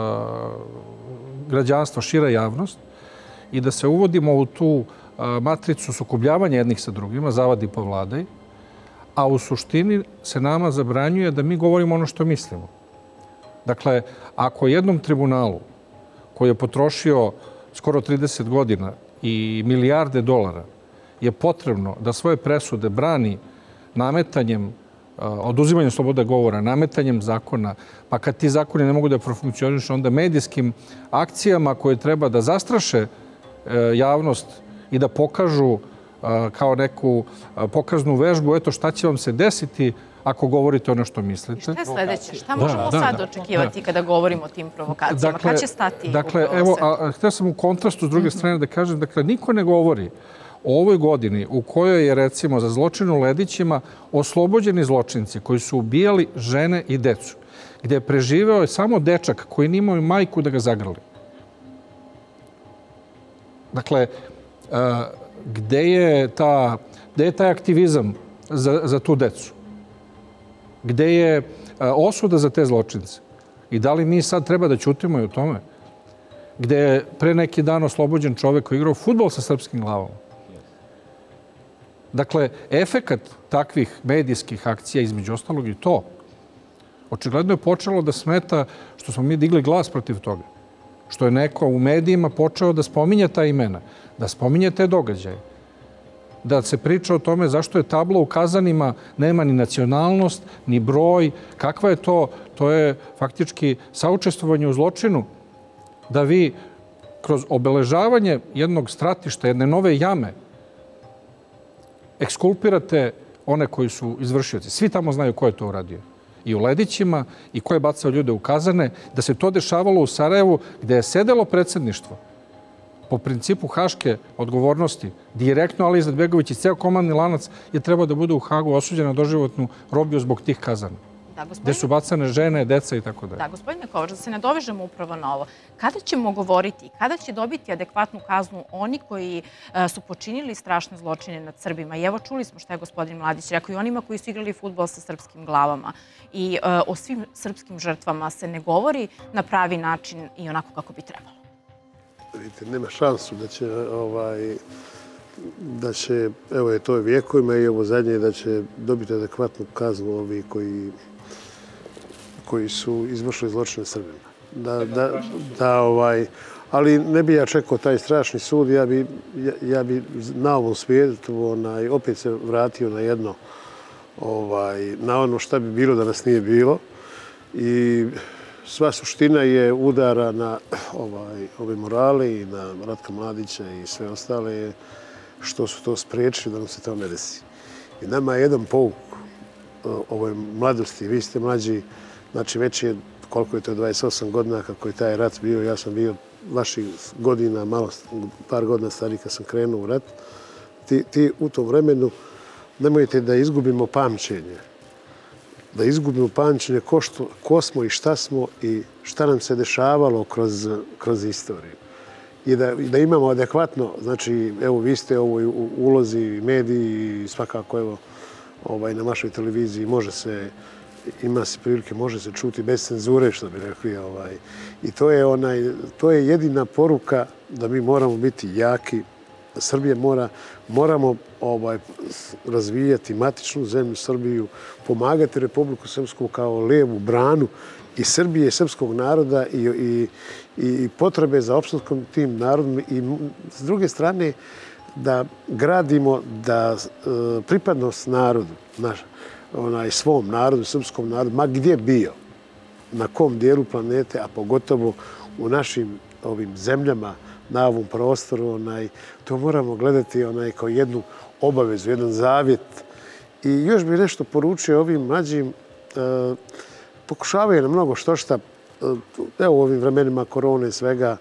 građanstvo, šira javnost i da se uvodimo u tu matricu sukobljavanja jednih sa drugima, zavadi po vladaj, a u suštini se nama zabranjuje da mi govorimo ono što mislimo. Dakle, ako jednom tribunalu koji je potrošio skoro 30 godina i milijarde dolara je potrebno da svoje presude brani nametanjem, oduzimanjem slobode govora, nametanjem zakona, pa kad ti zakoni ne mogu da profunkcionišu, onda medijskim akcijama koje treba da zastraše javnost i da pokažu kao neku pokaznu vežbu, eto šta će vam se desiti ako govorite ono što mislite. I šta je sledeće? Šta možemo sad očekivati kada govorimo o tim provokacijama? Kad će stati? Dakle, evo, htio sam u kontrastu s druge strane da kažem, dakle, niko ne govori o ovoj godini u kojoj je, recimo, za zločin u Ledićima oslobođeni zločinci koji su ubijali žene i decu, gde je preživeo samo dečak koji nije imao majku da ga zagrli. Dakle, gde je taj aktivizam za tu decu? Gde je osuda za te zločince? I da li mi sad treba da ćutimo i o tome? Gde je pre neki dan oslobođen čovek koji je igrao fudbal sa srpskim glavama. Dakle, efekat takvih medijskih akcija, između ostalog i to, očigledno je počelo da smeta što smo mi digli glas protiv toga. Što je neko u medijima počeo da spominje ta imena, da spominje te događaje. Da se priča o tome zašto je tablo u Kazanima nema ni nacionalnost, ni broj. Kakva je to? To je faktički saučestvovanje u zločinu. Da vi kroz obeležavanje jednog stratišta, jedne nove jame, ekskulpirate one koji su izvršioci. Svi tamo znaju ko je to uradio. I u Ledićima, i ko je bacao ljude u kazane, da se to dešavalo u Sarajevu, gde je sedelo predsjedništvo po principu haške odgovornosti, direktno Ali Izetbegović i ceo komandni lanac je trebao da bude u Hagu osuđen na doživotnu robiju zbog tih kazana. Gde su bacane žene, deca i tako dalje. Da, gospodine Kovač, da se nadovežemo upravo na ovo. Kada ćemo govoriti, kada će dobiti adekvatnu kaznu oni koji su počinili strašne zločine nad Srbima? I evo čuli smo šta je gospodin Mladić rekao i onima koji su igrali fudbal sa srpskim glavama. I o svim srpskim žrtvama se ne govori na pravi način i onako kako bi trebalo. Vidite, nema šansu da će, evo je to vijekovima i ovo zadnje, da će dobiti adekvatnu kaznu ovi koji su izvršili zločine Srbima. Ali ne bi ja čekao taj strašni sud, ja bi na ovom svijetu opet se vratio na jedno, na ono šta bi bilo da nas nije bilo. I sva suština je udara na ove morale i na Ratka Mladića i sve ostale što su to spriječili da nam se to ne desi. I nama je jedan pouk ovoj mladosti. Vi ste mlađi, znači već je, koliko je to, 28 godina kako je taj rat bio. Ja sam bio vaših godina, par godina stariji kad sam krenuo u rat. Ti u tom vremenu nemojte da izgubimo pamćenje. Da izgubimo pamćenje ko smo i šta nam se dešavalo kroz istoriju. I da imamo adekvatno, znači, evo, vi ste u ulozi mediji i svakako, evo, na vašoj televiziji ima se prilike, može se čuti bez cenzure, što bi rekli. I to je jedina poruka da mi moramo biti jaki. Srbije moramo razvijati matičnu zemlju Srbiju, pomagati Republiku Srpsku kao levu branu i Srbije, srpskog naroda i potrebe za opstankom tim narodom. I s druge strane da gradimo da pripadnost narodu, svom narodu, srpskom narodu, ma gdje bio, na kom dijelu planete, a pogotovo u našim ovim zemljama, na ovom prostoru, to moramo gledati kao jednu obavezu, jedan zavjet. I još bih nešto poručio ovim mlađim, pokušavaju na mnogo šta, evo u ovim vremenima korone i svega,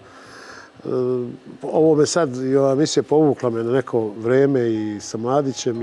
ovo me sad, ova misija povukla me na neko vreme i sa Mladićem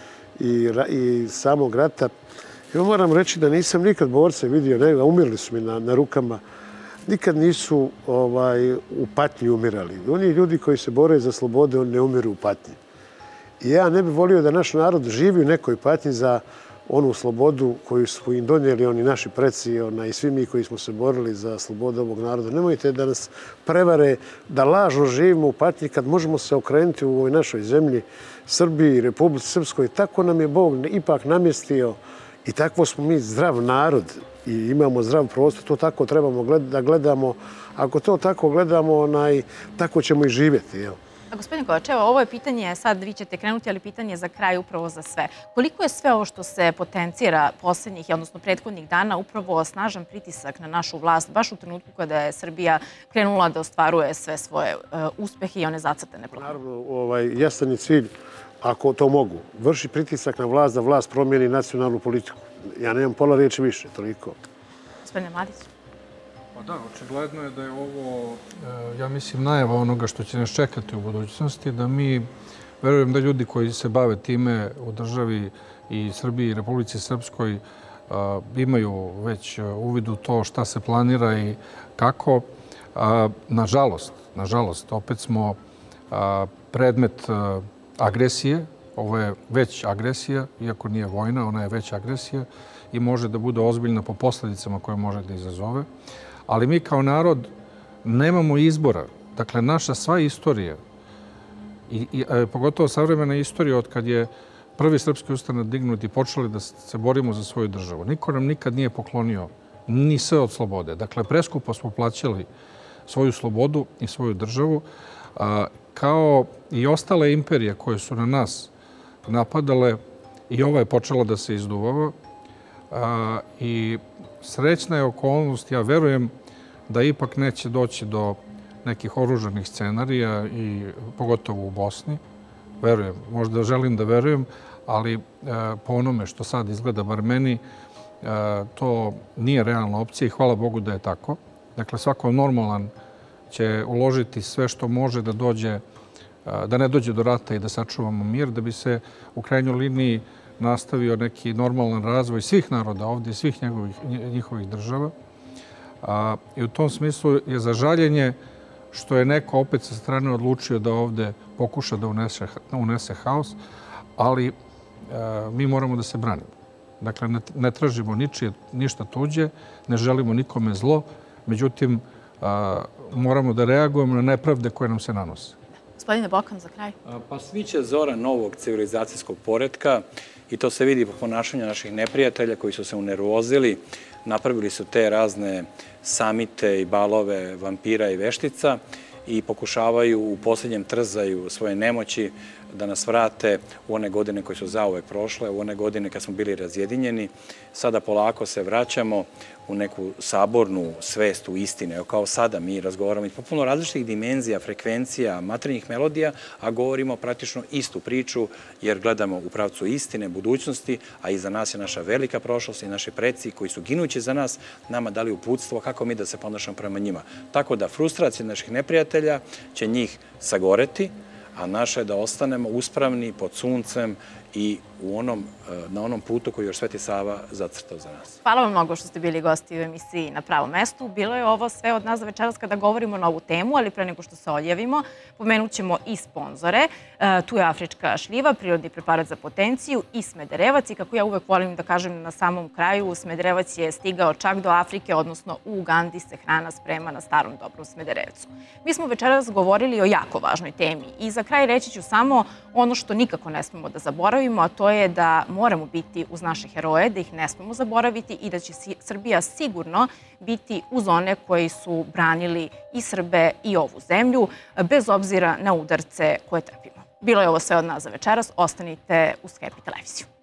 i samog rata. Ja moram reći da nisam nikad borce vidio, umirali su mi na rukama, nikad nisu u patnji umirali. Oni ljudi koji se bore za slobode, oni ne umiru u patnji. I ja ne bih volio da naš narod živi u nekoj patnji za onu slobodu koju su im donijeli oni naši preci i svi mi koji smo se borili za slobodu ovog naroda. Nemojte da nas prevare da lažno živimo u patnji kad možemo se okrenuti u ovoj našoj zemlji, Srbiji, Republici Srpskoj. Tako nam je Bog ipak namjestio i takvo smo mi zdrav narod i imamo zdrav prostor. To tako trebamo da gledamo. Ako to tako gledamo, tako ćemo i živjeti. Gospodin Kovač, evo, ovo je pitanje, sad vi ćete krenuti, ali pitanje za kraj upravo za sve. Koliko je sve ovo što se potencira posljednjih, odnosno prethodnih dana, upravo snažan pritisak na našu vlast, baš u trenutku kada je Srbija krenula da ostvaruje sve svoje uspehe i one zacrtane plane? Naravno, jasan je cilj, ako to mogu, vrši pritisak na vlast da vlast promijeni nacionalnu politiku. Ja nemam pola riječi više, toliko. Gospodine Mladić? Pa da, očigledno je da je ovo, ja mislim, najava onoga što će nas čekati u budućnosti, da mi, verujem da ljudi koji se bave time u državi i Srbiji i Republici Srpskoj imaju već uvid u to šta se planira i kako. Nažalost, opet smo predmet agresije. Ovo je već agresija, iako nije vojna, ona je već agresija i može da bude ozbiljna po posledicama koje može da izazove. Ali mi kao narod nemamo izbora. Dakle, naša sva istorija, i pogotovo savremena istorija od kad je prvi srpski ustanak dignut i počeli da se borimo za svoju državu. Niko nam nikad nije poklonio ni sve od slobode. Dakle, preskupo smo plaćali svoju slobodu i svoju državu, kao i ostale imperije koje su na nas napadale, i ova je počela da se izduvava. I srećna je okolnost, ja verujem da ipak neće doći do nekih oružanih scenarija, i pogotovo u Bosni. Verujem, možda želim da verujem, ali po onome što sad izgleda, bar meni, to nije realna opcija i hvala Bogu da je tako. Dakle, svako normalan će uložiti sve što može da ne dođe do rata i da sačuvamo mir, da bi se u krajnjoj liniji nastavio neki normalan razvoj svih naroda ovdje, svih njihovih država. I u tom smislu je za žaljenje što je neko opet sa strane odlučio da ovdje pokuša da unese haos, ali mi moramo da se branimo. Dakle, ne tražimo ništa tuđe, ne želimo nikome zlo, međutim, moramo da reagujemo na nepravde koje nam se nanose. Gospodine Bokan, za kraj. Pa sviće zora novog civilizacijskog poretka i to se vidi po ponašanju naših neprijatelja koji su se unervozili, napravili su te razne samite i balove vampira i veštica i pokušavaju u posljednjem trzaju svoje nemoći da nas vrate u one godine koje su zauvek prošle, u one godine kad smo bili razjedinjeni. Sada polako se vraćamo u neku sabornu svest u istine. Evo kao sada mi razgovaramo iz popuno različitih dimenzija, frekvencija, maternjih melodija, a govorimo praktično istu priču jer gledamo u pravcu istine, budućnosti, a iza nas je naša velika prošlost i naši preci koji su ginući za nas nama dali uputstvo kako mi da se ponašamo prema njima. Tako da frustracije naših neprijatelja će njih sagoreti, a naše je da ostanemo uspravni pod suncem i na onom putu koji još Sveti Sava zacrtao za nas. Hvala vam mnogo što ste bili gosti u emisiji Na pravom mestu. Bilo je ovo sve od nas za večeras kada govorimo na ovu temu, ali pre nego što se odjavimo, pomenut ćemo i sponzore. Tu je Afrička šljiva, prirodni preparat za potenciju i Smederevac. I kako ja uvek volim da kažem na samom kraju, Smederevac je stigao čak do Afrike, odnosno u Ugandi se hrana sprema na starom dobrom Smederevcu. Mi smo večeras govorili o jako važnoj temi i za kraj reći ću samo ono što nikako ne smemo da zaboravimo, a to je da moramo biti uz naše heroje, da ih ne smemo zaboraviti i da će Srbija sigurno biti uz one koji su branili i Srbe i ovu zemlju, bez obzira na udarce koje trpimo. Bilo je ovo sve od nas za večeras. Ostanite uz Happy televiziju.